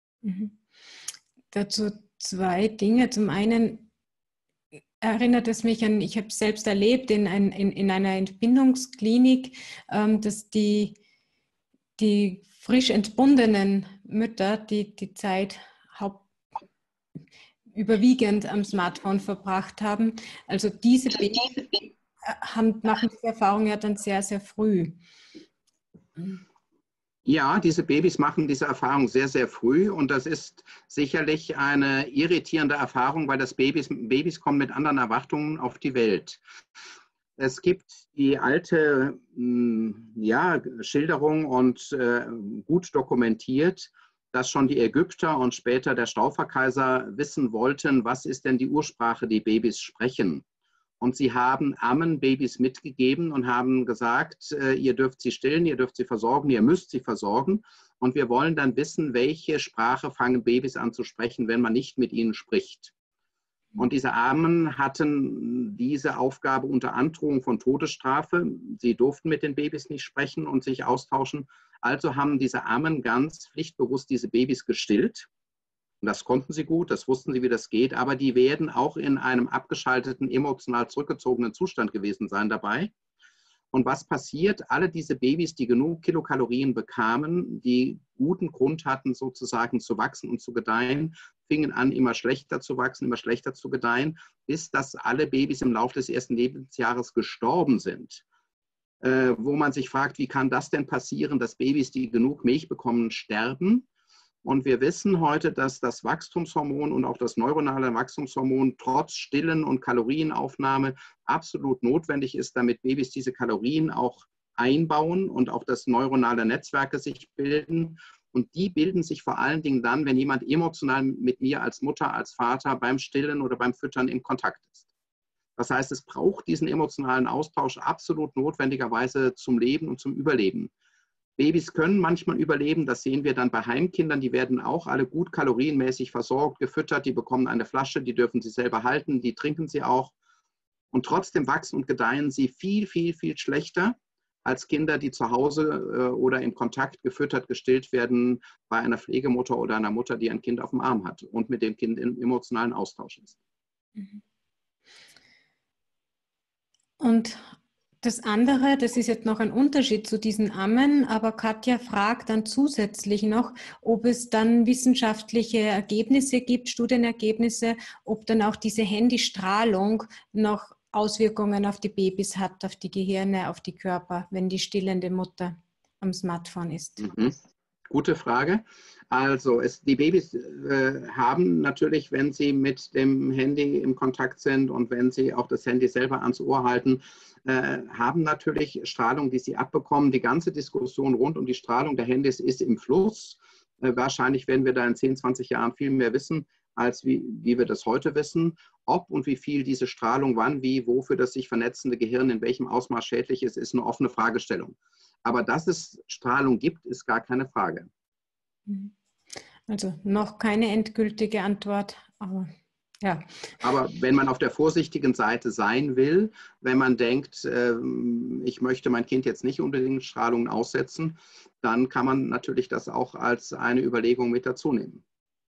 S1: Dazu 2 Dinge. Zum einen erinnert es mich an, ich habe es selbst erlebt in einer Entbindungsklinik, dass die frisch entbundenen Mütter die Zeit überwiegend am Smartphone verbracht haben. Also diese Babys machen diese Erfahrung ja dann sehr, sehr früh.
S4: Ja, diese Babys machen diese Erfahrung sehr, sehr früh und das ist sicherlich eine irritierende Erfahrung, weil das Babys kommen mit anderen Erwartungen auf die Welt. Es gibt die alte Schilderung und gut dokumentiert, dass schon die Ägypter und später der Stauferkaiser wissen wollten, was ist denn die Ursprache, die Babys sprechen. Und sie haben Ammenbabys mitgegeben und haben gesagt, ihr dürft sie stillen, ihr dürft sie versorgen, ihr müsst sie versorgen. Und wir wollen dann wissen, welche Sprache fangen Babys an zu sprechen, wenn man nicht mit ihnen spricht. Und diese Ammen hatten diese Aufgabe unter Androhung von Todesstrafe. Sie durften mit den Babys nicht sprechen und sich austauschen. Also haben diese Ammen ganz pflichtbewusst diese Babys gestillt. Und das konnten sie gut, das wussten sie, wie das geht, aber die werden auch in einem abgeschalteten, emotional zurückgezogenen Zustand gewesen sein dabei. Und was passiert? Alle diese Babys, die genug Kilokalorien bekamen, die guten Grund hatten, sozusagen zu wachsen und zu gedeihen, fingen an, immer schlechter zu wachsen, immer schlechter zu gedeihen, bis dass alle Babys im Laufe des ersten Lebensjahres gestorben sind. Wo man sich fragt, wie kann das denn passieren, dass Babys, die genug Milch bekommen, sterben? Und wir wissen heute, dass das Wachstumshormon und auch das neuronale Wachstumshormon trotz Stillen und Kalorienaufnahme absolut notwendig ist, damit Babys diese Kalorien auch einbauen und auch das neuronale Netzwerke sich bilden. Und die bilden sich vor allen Dingen dann, wenn jemand emotional mit mir als Mutter, als Vater beim Stillen oder beim Füttern in Kontakt ist. Das heißt, es braucht diesen emotionalen Austausch absolut notwendigerweise zum Leben und zum Überleben. Babys können manchmal überleben, das sehen wir dann bei Heimkindern, die werden auch alle gut kalorienmäßig versorgt, gefüttert, die bekommen eine Flasche, die dürfen sie selber halten, die trinken sie auch. Und trotzdem wachsen und gedeihen sie viel, viel, viel schlechter als Kinder, die zu Hause oder im Kontakt gefüttert, gestillt werden bei einer Pflegemutter oder einer Mutter, die ein Kind auf dem Arm hat und mit dem Kind im emotionalen Austausch ist.
S1: Und das andere, das ist jetzt noch ein Unterschied zu diesen Ammen, aber Katja fragt dann zusätzlich noch, ob es dann wissenschaftliche Ergebnisse gibt, Studienergebnisse, ob dann auch diese Handystrahlung noch Auswirkungen auf die Babys hat, auf die Gehirne, auf die Körper, wenn die stillende Mutter am Smartphone ist.
S4: Gute Frage. Also die Babys haben natürlich, wenn sie mit dem Handy im Kontakt sind und wenn sie auch das Handy selber ans Ohr halten, haben natürlich Strahlung, die sie abbekommen. Die ganze Diskussion rund um die Strahlung der Handys ist im Fluss. Wahrscheinlich werden wir da in 10, 20 Jahren viel mehr wissen, als wie wir das heute wissen. Ob und wie viel diese Strahlung wann, wie, wo für das sich vernetzende Gehirn in welchem Ausmaß schädlich ist, ist eine offene Fragestellung. Aber dass es Strahlung gibt, ist gar keine Frage.
S1: Also noch keine endgültige Antwort, aber ja.
S4: Aber wenn man auf der vorsichtigen Seite sein will, wenn man denkt, ich möchte mein Kind jetzt nicht unbedingt Strahlungen aussetzen, dann kann man natürlich das auch als eine Überlegung mit dazu nehmen.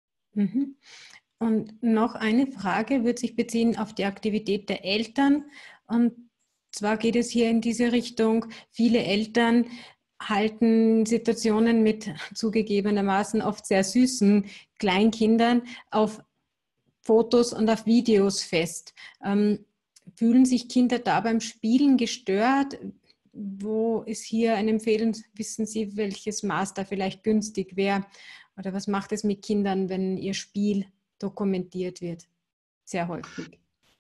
S1: Und noch eine Frage wird sich beziehen auf die Aktivität der Eltern. Und zwar geht es hier in diese Richtung, viele Eltern halten Situationen mit zugegebenermaßen oft sehr süßen Kleinkindern auf Fotos und auf Videos fest. Fühlen sich Kinder da beim Spielen gestört? Wo ist hier eine Empfehlung? Wissen Sie, welches Maß da vielleicht günstig wäre? Oder was macht es mit Kindern, wenn ihr Spiel dokumentiert wird? Sehr häufig.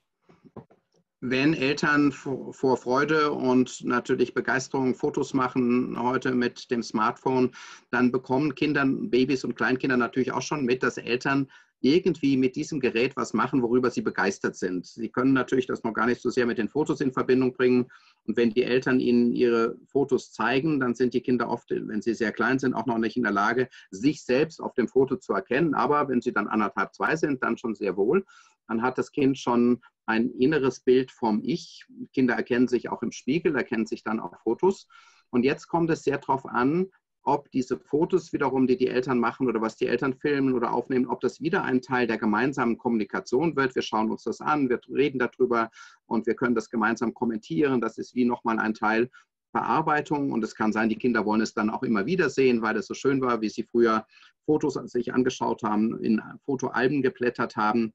S4: Wenn Eltern vor Freude und natürlich Begeisterung Fotos machen heute mit dem Smartphone, dann bekommen Kinder, Babys und Kleinkinder natürlich auch schon mit, dass Eltern irgendwie mit diesem Gerät was machen, worüber sie begeistert sind. Sie können natürlich das noch gar nicht so sehr mit den Fotos in Verbindung bringen. Und wenn die Eltern ihnen ihre Fotos zeigen, dann sind die Kinder oft, wenn sie sehr klein sind, auch noch nicht in der Lage, sich selbst auf dem Foto zu erkennen. Aber wenn sie dann 1,5, 2 sind, dann schon sehr wohl. Dann hat das Kind schon ein inneres Bild vom Ich. Kinder erkennen sich auch im Spiegel, erkennen sich dann auch Fotos. Und jetzt kommt es sehr darauf an, ob diese Fotos wiederum, die die Eltern machen oder was die Eltern filmen oder aufnehmen, ob das wieder ein Teil der gemeinsamen Kommunikation wird. Wir schauen uns das an, wir reden darüber und wir können das gemeinsam kommentieren. Das ist wie nochmal ein Teil Verarbeitung und es kann sein, die Kinder wollen es dann auch immer wieder sehen, weil es so schön war, wie sie früher Fotos sich angeschaut haben, in Fotoalben geblättert haben.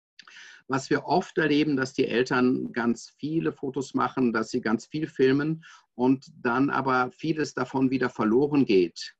S4: Was wir oft erleben, dass die Eltern ganz viele Fotos machen, dass sie ganz viel filmen und dann aber vieles davon wieder verloren geht.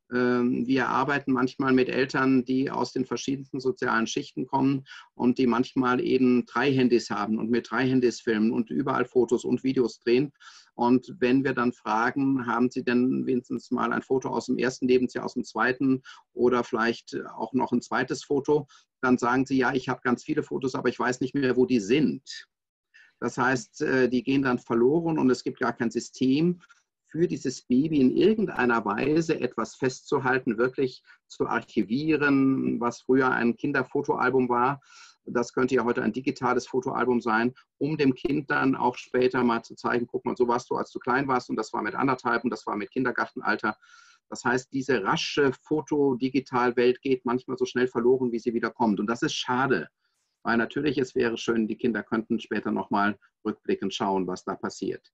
S4: Wir arbeiten manchmal mit Eltern, die aus den verschiedensten sozialen Schichten kommen und die manchmal eben 3 Handys haben und mit 3 Handys filmen und überall Fotos und Videos drehen. Und wenn wir dann fragen, haben Sie denn wenigstens mal ein Foto aus dem ersten Lebensjahr, aus dem zweiten oder vielleicht auch noch ein zweites Foto, dann sagen sie, ja, ich habe ganz viele Fotos, aber ich weiß nicht mehr, wo die sind. Das heißt, die gehen dann verloren und es gibt gar kein System für dieses Baby in irgendeiner Weise etwas festzuhalten, wirklich zu archivieren, was früher ein Kinderfotoalbum war. Das könnte ja heute ein digitales Fotoalbum sein, um dem Kind dann auch später mal zu zeigen, guck mal, so warst du, als du klein warst und das war mit 1,5 und das war mit Kindergartenalter. Das heißt, diese rasche Foto-Digital-Welt geht manchmal so schnell verloren, wie sie wieder kommt. Und das ist schade, weil natürlich es wäre schön, die Kinder könnten später nochmal rückblickend schauen, was da passiert.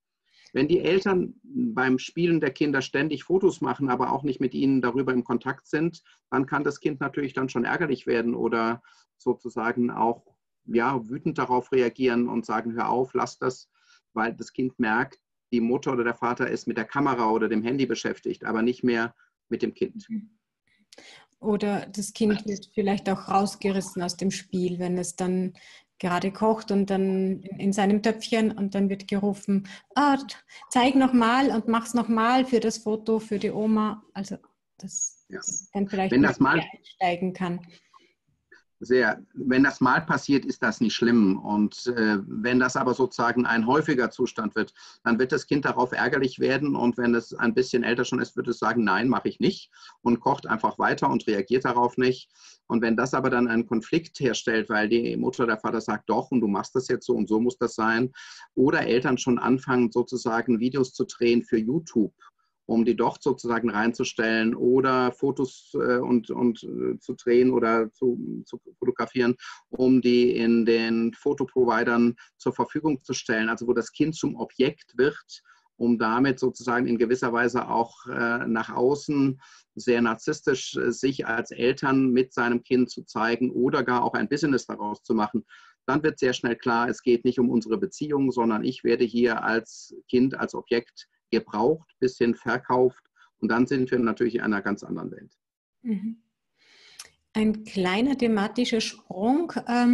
S4: Wenn die Eltern beim Spielen der Kinder ständig Fotos machen, aber auch nicht mit ihnen darüber im Kontakt sind, dann kann das Kind natürlich dann schon ärgerlich werden oder sozusagen auch ja, wütend darauf reagieren und sagen, hör auf, lass das, weil das Kind merkt, die Mutter oder der Vater ist mit der Kamera oder dem Handy beschäftigt, aber nicht mehr mit dem Kind.
S1: Oder das Kind wird vielleicht auch rausgerissen aus dem Spiel, wenn es dann gerade kocht und dann in seinem Töpfchen und dann wird gerufen, zeig nochmal und mach's nochmal für das Foto, für die Oma. Also das dann vielleicht
S4: wenn das mal
S1: einsteigen kann.
S4: Wenn das mal passiert, ist das nicht schlimm. Und wenn das aber sozusagen ein häufiger Zustand wird, dann wird das Kind darauf ärgerlich werden. Und wenn es ein bisschen älter schon ist, wird es sagen, nein, mache ich nicht. Und kocht einfach weiter und reagiert darauf nicht. Und wenn das aber dann einen Konflikt herstellt, weil die Mutter oder der Vater sagt, doch, und du machst das jetzt so und so muss das sein. Oder Eltern schon anfangen, sozusagen Videos zu drehen für YouTube, um die dort sozusagen reinzustellen oder Fotos zu drehen oder zu fotografieren, um die in den Fotoprovidern zur Verfügung zu stellen. Also wo das Kind zum Objekt wird, um damit sozusagen in gewisser Weise auch nach außen sehr narzisstisch sich als Eltern mit seinem Kind zu zeigen oder gar auch ein Business daraus zu machen. Dann wird sehr schnell klar, es geht nicht um unsere Beziehung, sondern ich werde hier als Kind, als Objekt gebraucht, bisschen verkauft und dann sind wir natürlich in einer ganz anderen Welt.
S1: Ein kleiner thematischer Sprung,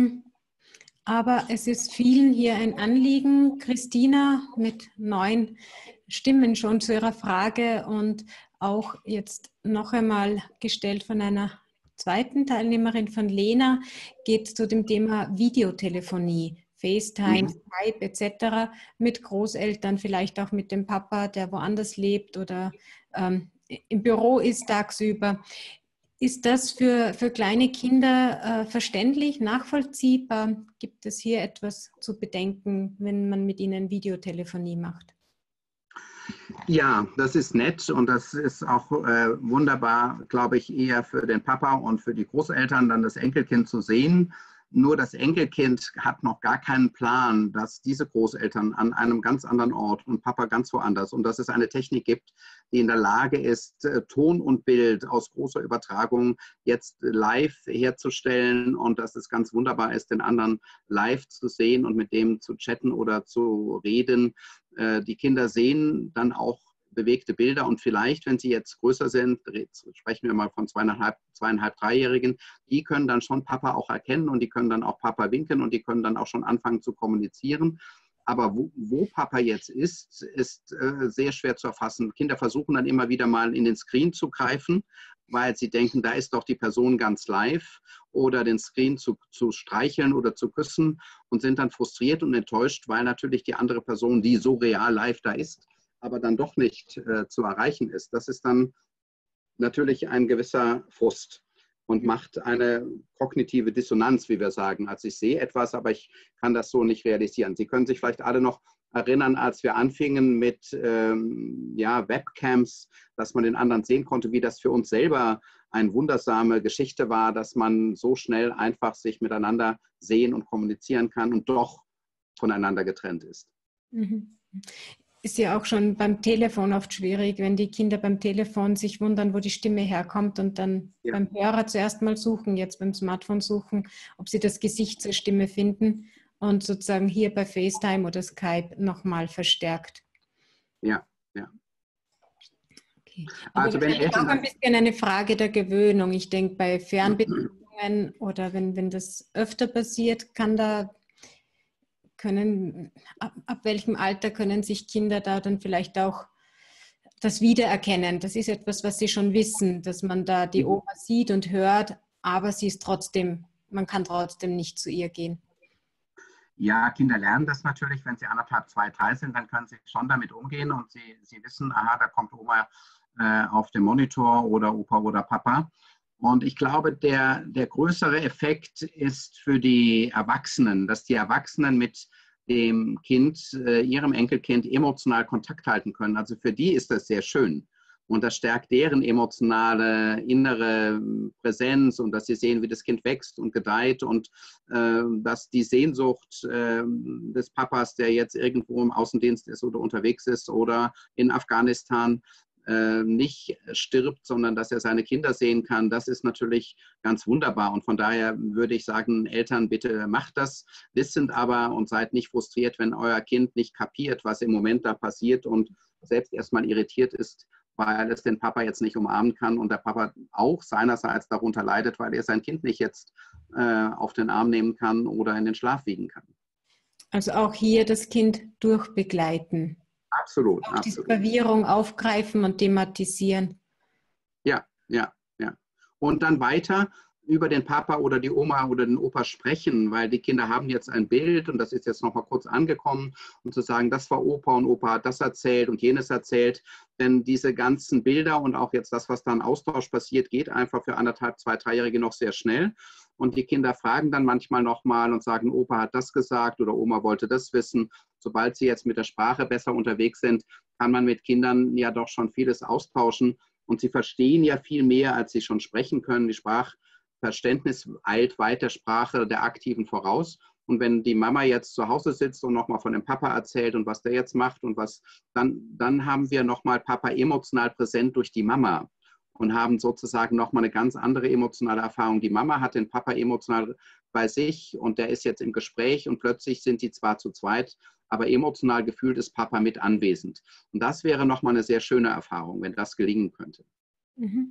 S1: aber es ist vielen hier ein Anliegen. Christina mit 9 Stimmen schon zu ihrer Frage und auch jetzt noch einmal gestellt von einer zweiten Teilnehmerin von Lena, geht zu dem Thema Videotelefonie. FaceTime, Skype etc. mit Großeltern, vielleicht auch mit dem Papa, der woanders lebt oder im Büro ist tagsüber. Ist das für kleine Kinder verständlich, nachvollziehbar? Gibt es hier etwas zu bedenken, wenn man mit ihnen Videotelefonie macht?
S4: Ja, das ist nett und das ist auch wunderbar, glaube ich, eher für den Papa und für die Großeltern, dann das Enkelkind zu sehen. Nur das Enkelkind hat noch gar keinen Plan, dass diese Großeltern an einem ganz anderen Ort und Papa ganz woanders und dass es eine Technik gibt, die in der Lage ist, Ton und Bild aus großer Übertragung jetzt live herzustellen und dass es ganz wunderbar ist, den anderen live zu sehen und mit dem zu chatten oder zu reden. Die Kinder sehen dann auch bewegte Bilder und vielleicht, wenn sie jetzt größer sind, sprechen wir mal von 2,5, 3-Jährigen, die können dann schon Papa auch erkennen und die können dann auch Papa winken und die können dann auch schon anfangen zu kommunizieren. Aber wo Papa jetzt ist sehr schwer zu erfassen. Kinder versuchen dann immer wieder mal in den Screen zu greifen, weil sie denken, da ist doch die Person ganz live oder den Screen zu streicheln oder zu küssen und sind dann frustriert und enttäuscht, weil natürlich die andere Person, die so real live da ist, aber dann doch nicht zu erreichen ist. Das ist dann natürlich ein gewisser Frust und macht eine kognitive Dissonanz, wie wir sagen. Also ich sehe etwas, aber ich kann das so nicht realisieren. Sie können sich vielleicht alle noch erinnern, als wir anfingen mit Webcams, dass man den anderen sehen konnte, wie das für uns selber eine wundersame Geschichte war, dass man so schnell einfach sich miteinander sehen und kommunizieren kann und doch voneinander getrennt ist.
S1: Ist ja auch schon beim Telefon oft schwierig, wenn die Kinder beim Telefon sich wundern, wo die Stimme herkommt und dann beim Hörer zuerst mal suchen, jetzt beim Smartphone suchen, ob sie das Gesicht zur Stimme finden und sozusagen hier bei FaceTime oder Skype nochmal verstärkt.
S4: Ja.
S1: Okay. Also wenn Eltern auch ein bisschen eine Frage der Gewöhnung. Ich denke, bei Fernbeziehungen oder wenn das öfter passiert, ab welchem Alter können sich Kinder da dann vielleicht auch das wiedererkennen? Das ist etwas, was sie schon wissen, dass man da die Oma sieht und hört, aber man kann trotzdem nicht zu ihr gehen.
S4: Ja, Kinder lernen das natürlich, wenn sie 1,5, 2, 3 sind, dann können sie schon damit umgehen und sie wissen, aha, da kommt Oma auf dem Monitor oder Opa oder Papa. Und ich glaube, der größere Effekt ist für die Erwachsenen, dass die Erwachsenen mit dem Kind, ihrem Enkelkind emotional Kontakt halten können. Also für die ist das sehr schön. Und das stärkt deren emotionale innere Präsenz und dass sie sehen, wie das Kind wächst und gedeiht und dass die Sehnsucht des Papas, der jetzt irgendwo im Außendienst ist oder unterwegs ist oder in Afghanistan, nicht stirbt, sondern dass er seine Kinder sehen kann, das ist natürlich ganz wunderbar. Und von daher würde ich sagen, Eltern, bitte macht das, wissend aber und seid nicht frustriert, wenn euer Kind nicht kapiert, was im Moment da passiert und selbst erstmal irritiert ist, weil es den Papa jetzt nicht umarmen kann und der Papa auch seinerseits darunter leidet, weil er sein Kind nicht jetzt auf den Arm nehmen kann oder in den Schlaf wiegen kann.
S1: Also auch hier das Kind durchbegleiten.
S4: Absolut.
S1: Auch
S4: absolut.
S1: diese Verwirrung aufgreifen und thematisieren.
S4: Ja. Und dann weiter über den Papa oder die Oma oder den Opa sprechen, weil die Kinder haben jetzt ein Bild und das ist jetzt noch mal kurz angekommen, um zu sagen, das war Opa und Opa hat das erzählt und jenes erzählt. Denn diese ganzen Bilder und auch jetzt das, was da im Austausch passiert, geht einfach für 1,5-, 2-, 3-Jährige noch sehr schnell. Und die Kinder fragen dann manchmal nochmal und sagen, Opa hat das gesagt oder Oma wollte das wissen. Sobald sie jetzt mit der Sprache besser unterwegs sind, kann man mit Kindern ja doch schon vieles austauschen. Und sie verstehen ja viel mehr, als sie schon sprechen können. Die Sprachverständnis eilt weit der Sprache der Aktiven voraus. Und wenn die Mama jetzt zu Hause sitzt und nochmal von dem Papa erzählt und was der jetzt macht und was, dann haben wir nochmal Papa emotional präsent durch die Mama und haben sozusagen nochmal eine ganz andere emotionale Erfahrung. Die Mama hat den Papa emotional bei sich und der ist jetzt im Gespräch und plötzlich sind die zwar zu zweit, aber emotional gefühlt ist Papa mit anwesend. Und das wäre nochmal eine sehr schöne Erfahrung, wenn das gelingen könnte.
S1: Mhm.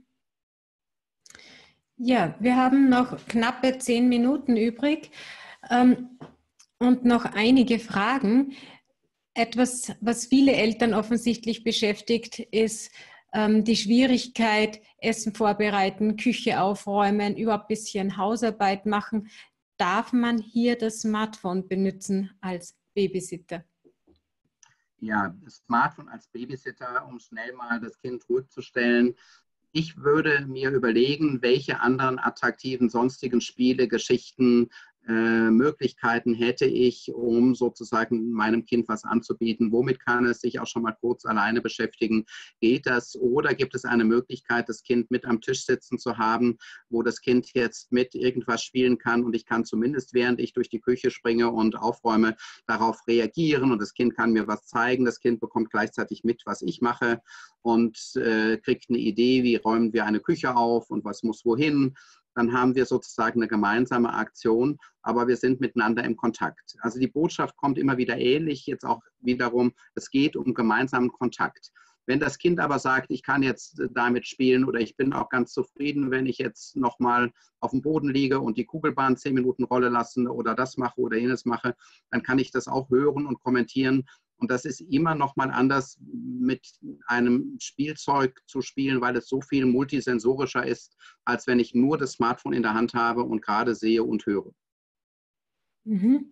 S1: Ja, wir haben noch knappe 10 Minuten übrig und noch einige Fragen. Etwas, was viele Eltern offensichtlich beschäftigt, ist die Schwierigkeit, Essen vorbereiten, Küche aufräumen, überhaupt ein bisschen Hausarbeit machen. Darf man hier das Smartphone benutzen als Babysitter?
S4: Ja, das Smartphone als Babysitter, um schnell mal das Kind ruhig zu stellen. Ich würde mir überlegen, welche anderen attraktiven sonstigen Spiele, Geschichten, Möglichkeiten hätte ich, um sozusagen meinem Kind was anzubieten. Womit kann es sich auch schon mal kurz alleine beschäftigen? Geht das? Oder gibt es eine Möglichkeit, das Kind mit am Tisch sitzen zu haben, wo das Kind jetzt mit irgendwas spielen kann und ich kann zumindest, während ich durch die Küche springe und aufräume, darauf reagieren und das Kind kann mir was zeigen. Das Kind bekommt gleichzeitig mit, was ich mache und kriegt eine Idee, wie räumen wir eine Küche auf und was muss wohin. Dann haben wir sozusagen eine gemeinsame Aktion, aber wir sind miteinander im Kontakt. Also die Botschaft kommt immer wieder ähnlich, jetzt auch wiederum, es geht um gemeinsamen Kontakt. Wenn das Kind aber sagt, ich kann jetzt damit spielen oder ich bin auch ganz zufrieden, wenn ich jetzt nochmal auf dem Boden liege und die Kugelbahn 10 Minuten rollen lasse oder das mache oder jenes mache, dann kann ich das auch hören und kommentieren. Und das ist immer noch mal anders, mit einem Spielzeug zu spielen, weil es so viel multisensorischer ist, als wenn ich nur das Smartphone in der Hand habe und gerade sehe und höre.
S1: Mhm.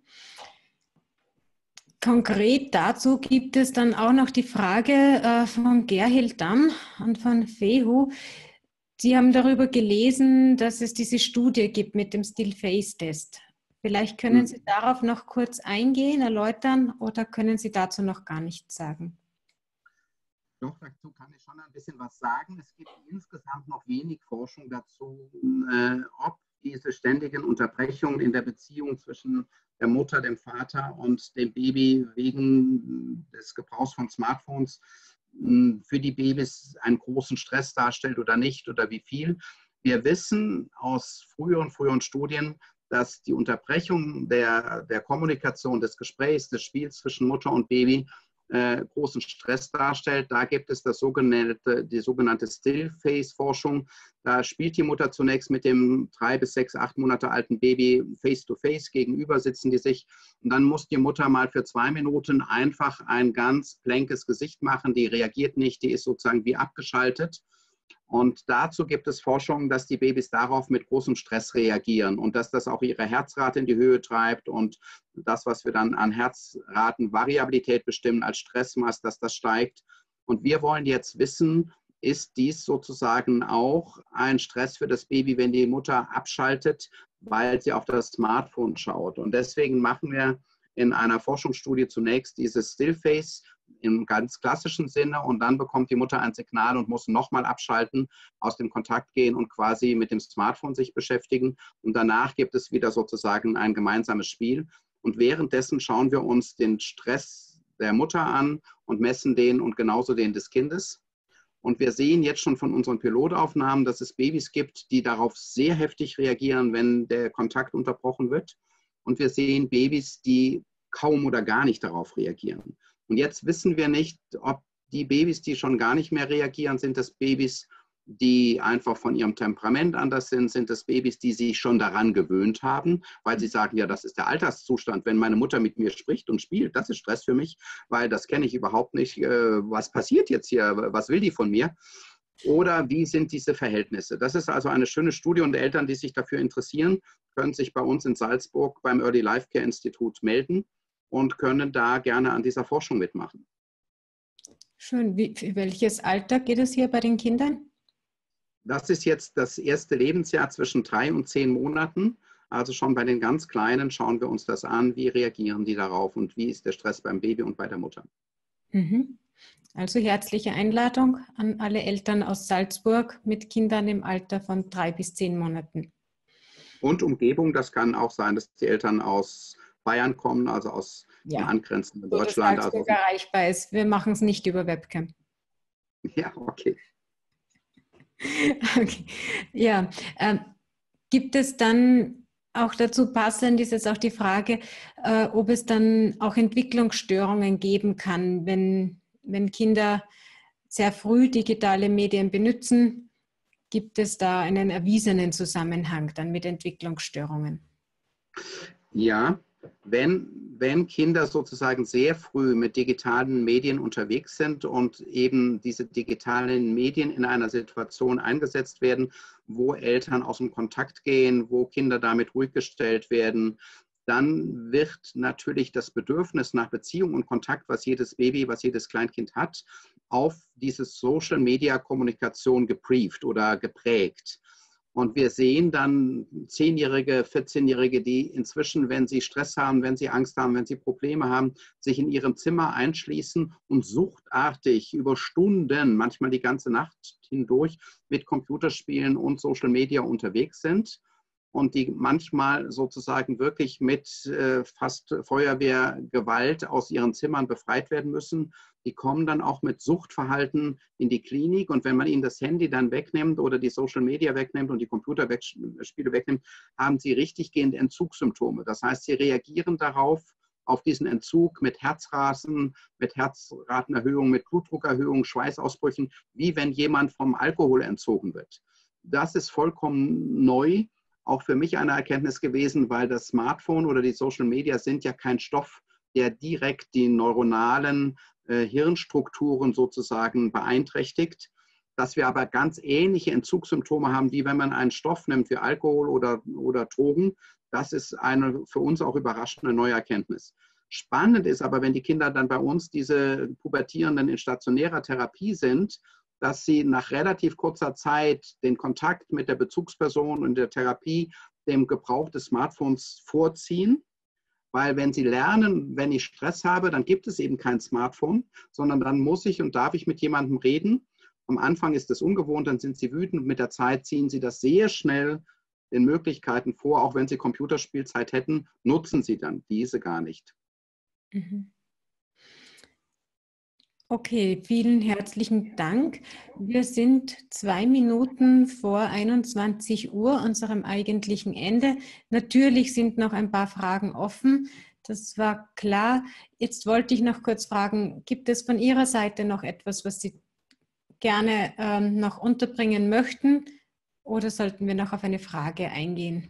S1: Konkret dazu gibt es dann auch noch die Frage von Gerhild Damm und von Fehu. Sie haben darüber gelesen, dass es diese Studie gibt mit dem Still-Face-Test. Vielleicht können Sie darauf noch kurz eingehen, erläutern oder können Sie dazu noch gar nichts sagen?
S4: Doch, dazu kann ich schon ein bisschen was sagen. Es gibt insgesamt noch wenig Forschung dazu, ob diese ständigen Unterbrechungen in der Beziehung zwischen der Mutter, dem Vater und dem Baby wegen des Gebrauchs von Smartphones für die Babys einen großen Stress darstellt oder nicht oder wie viel. Wir wissen aus früheren Studien, dass die Unterbrechung der Kommunikation, des Gesprächs, des Spiels zwischen Mutter und Baby großen Stress darstellt. Da gibt es die sogenannte Still-Face-Forschung. Da spielt die Mutter zunächst mit dem 3 bis 6, 8 Monate alten Baby face-to-face, gegenüber sitzen die sich. Und dann muss die Mutter mal für 2 Minuten einfach ein ganz blankes Gesicht machen. Die reagiert nicht, die ist sozusagen wie abgeschaltet. Und dazu gibt es Forschung, dass die Babys darauf mit großem Stress reagieren und dass das auch ihre Herzrate in die Höhe treibt und das, was wir dann an Herzratenvariabilität bestimmen als Stressmaß, dass das steigt. Und wir wollen jetzt wissen, ist dies sozusagen auch ein Stress für das Baby, wenn die Mutter abschaltet, weil sie auf das Smartphone schaut. Und deswegen machen wir in einer Forschungsstudie zunächst dieses Stillface im ganz klassischen Sinne und dann bekommt die Mutter ein Signal und muss nochmal abschalten, aus dem Kontakt gehen und quasi mit dem Smartphone sich beschäftigen. Und danach gibt es wieder sozusagen ein gemeinsames Spiel. Und währenddessen schauen wir uns den Stress der Mutter an und messen den und genauso den des Kindes. Und wir sehen jetzt schon von unseren Pilotaufnahmen, dass es Babys gibt, die darauf sehr heftig reagieren, wenn der Kontakt unterbrochen wird. Und wir sehen Babys, die kaum oder gar nicht darauf reagieren. Und jetzt wissen wir nicht, ob die Babys, die schon gar nicht mehr reagieren, sind das Babys, die einfach von ihrem Temperament anders sind, sind das Babys, die sich schon daran gewöhnt haben, weil sie sagen, ja, das ist der Alltagszustand. Wenn meine Mutter mit mir spricht und spielt, das ist Stress für mich, weil das kenne ich überhaupt nicht. Was passiert jetzt hier? Was will die von mir? Oder wie sind diese Verhältnisse? Das ist also eine schöne Studie und Eltern, die sich dafür interessieren, können sich bei uns in Salzburg beim Early Life Care Institut melden und können da gerne an dieser Forschung mitmachen.
S1: Schön. Für welches Alter geht es hier bei den Kindern?
S4: Das ist jetzt das erste Lebensjahr zwischen 3 und 10 Monaten. Also schon bei den ganz Kleinen schauen wir uns das an, wie reagieren die darauf und wie ist der Stress beim Baby und bei der Mutter.
S1: Also herzliche Einladung an alle Eltern aus Salzburg mit Kindern im Alter von 3 bis 10 Monaten.
S4: Und Umgebung, das kann auch sein, dass die Eltern aus Bayern kommen, also aus dem angrenzenden Deutschland.
S1: Dass Salzburg erreichbar ist. Wir machen es nicht über Webcam.
S4: Ja, okay.
S1: Okay. Ja, gibt es dann auch dazu passend, ist jetzt auch die Frage, ob es dann auch Entwicklungsstörungen geben kann, wenn Kinder sehr früh digitale Medien benutzen, gibt es da einen erwiesenen Zusammenhang dann mit Entwicklungsstörungen?
S4: Ja, wenn Kinder sozusagen sehr früh mit digitalen Medien unterwegs sind und eben diese digitalen Medien in einer Situation eingesetzt werden, wo Eltern aus dem Kontakt gehen, wo Kinder damit ruhig gestellt werden, dann wird natürlich das Bedürfnis nach Beziehung und Kontakt, was jedes Baby, was jedes Kleinkind hat, auf diese Social-Media-Kommunikation gebrieft oder geprägt. Und wir sehen dann 10-Jährige, 14-Jährige, die inzwischen, wenn sie Stress haben, wenn sie Angst haben, wenn sie Probleme haben, sich in ihrem Zimmer einschließen und suchtartig über Stunden, manchmal die ganze Nacht hindurch, mit Computerspielen und Social Media unterwegs sind. Und die manchmal sozusagen wirklich mit fast Feuerwehrgewalt aus ihren Zimmern befreit werden müssen. Die kommen dann auch mit Suchtverhalten in die Klinik. Und wenn man ihnen das Handy dann wegnimmt oder die Social Media wegnimmt und die Computerspiele wegnimmt, haben sie richtiggehende Entzugssymptome. Das heißt, sie reagieren darauf, auf diesen Entzug mit Herzrasen, mit Herzratenerhöhung, mit Blutdruckerhöhung, Schweißausbrüchen, wie wenn jemand vom Alkohol entzogen wird. Das ist vollkommen neu. Auch für mich eine Erkenntnis gewesen, weil das Smartphone oder die Social Media sind ja kein Stoff, der direkt die neuronalen Hirnstrukturen sozusagen beeinträchtigt. Dass wir aber ganz ähnliche Entzugssymptome haben, wie wenn man einen Stoff nimmt wie Alkohol oder Drogen, das ist eine für uns auch überraschende neue Erkenntnis. Spannend ist aber, wenn die Kinder dann bei uns, diese Pubertierenden in stationärer Therapie sind, dass sie nach relativ kurzer Zeit den Kontakt mit der Bezugsperson und der Therapie dem Gebrauch des Smartphones vorziehen. Weil wenn sie lernen, wenn ich Stress habe, dann gibt es eben kein Smartphone, sondern dann muss ich und darf ich mit jemandem reden. Am Anfang ist es ungewohnt, dann sind sie wütend und mit der Zeit ziehen sie das sehr schnell den Möglichkeiten vor. Auch wenn sie Computerspielzeit hätten, nutzen sie dann diese gar nicht.
S1: Okay, vielen herzlichen Dank. Wir sind 2 Minuten vor 21 Uhr, unserem eigentlichen Ende. Natürlich sind noch ein paar Fragen offen. Das war klar. Jetzt wollte ich noch kurz fragen, gibt es von Ihrer Seite noch etwas, was Sie gerne noch unterbringen möchten? Oder sollten wir noch auf eine Frage eingehen?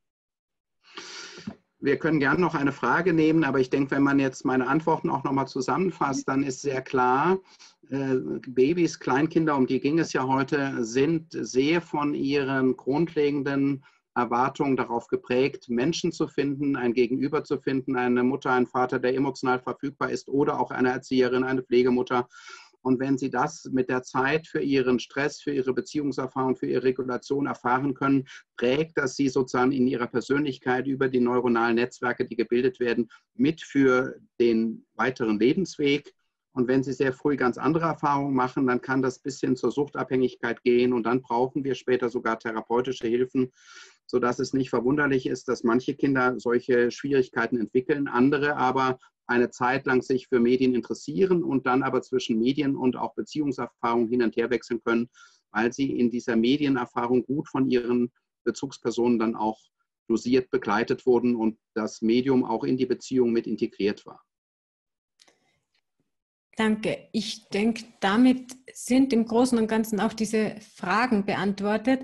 S4: Wir können gerne noch eine Frage nehmen, aber ich denke, wenn man jetzt meine Antworten auch nochmal zusammenfasst, dann ist sehr klar, Babys, Kleinkinder, um die ging es ja heute, sind sehr von ihren grundlegenden Erwartungen darauf geprägt, Menschen zu finden, ein Gegenüber zu finden, eine Mutter, einen Vater, der emotional verfügbar ist oder auch eine Erzieherin, eine Pflegemutter. Und wenn Sie das mit der Zeit für Ihren Stress, für Ihre Beziehungserfahrung, für Ihre Regulation erfahren können, prägt das Sie sozusagen in Ihrer Persönlichkeit über die neuronalen Netzwerke, die gebildet werden, mit für den weiteren Lebensweg. Und wenn sie sehr früh ganz andere Erfahrungen machen, dann kann das bis hin zur Suchtabhängigkeit gehen. Und dann brauchen wir später sogar therapeutische Hilfen, sodass es nicht verwunderlich ist, dass manche Kinder solche Schwierigkeiten entwickeln, andere aber eine Zeit lang sich für Medien interessieren und dann aber zwischen Medien und auch Beziehungserfahrung hin und her wechseln können, weil sie in dieser Medienerfahrung gut von ihren Bezugspersonen dann auch dosiert begleitet wurden und das Medium auch in die Beziehung mit integriert war.
S1: Danke. Ich denke, damit sind im Großen und Ganzen auch diese Fragen beantwortet.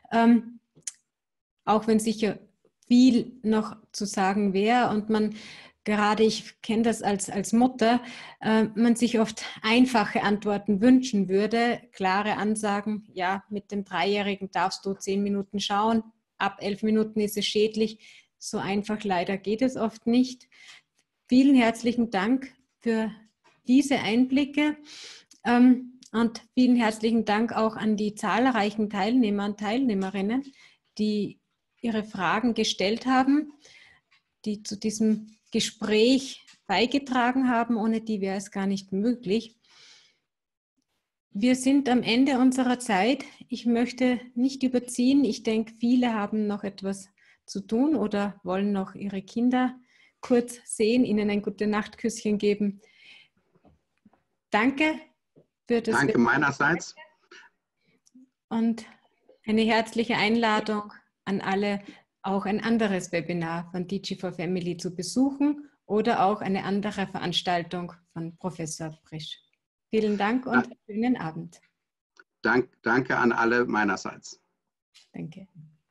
S1: Auch wenn sicher viel noch zu sagen wäre und man gerade, ich kenne das als Mutter, man sich oft einfache Antworten wünschen würde, klare Ansagen, ja, mit dem Dreijährigen darfst du 10 Minuten schauen, ab 11 Minuten ist es schädlich. So einfach leider geht es oft nicht. Vielen herzlichen Dank für diese Einblicke und vielen herzlichen Dank auch an die zahlreichen Teilnehmer und Teilnehmerinnen, die ihre Fragen gestellt haben, die zu diesem Gespräch beigetragen haben. Ohne die wäre es gar nicht möglich. Wir sind am Ende unserer Zeit. Ich möchte nicht überziehen. Ich denke, viele haben noch etwas zu tun oder wollen noch ihre Kinder kurz sehen, ihnen ein Gute-Nacht-Küsschen geben. Danke für das.
S4: Danke meinerseits.
S1: Und eine herzliche Einladung an alle, auch ein anderes Webinar von Digi4Family zu besuchen oder auch eine andere Veranstaltung von Professor Prisch. Vielen Dank und schönen Abend.
S4: Danke an alle meinerseits.
S1: Danke.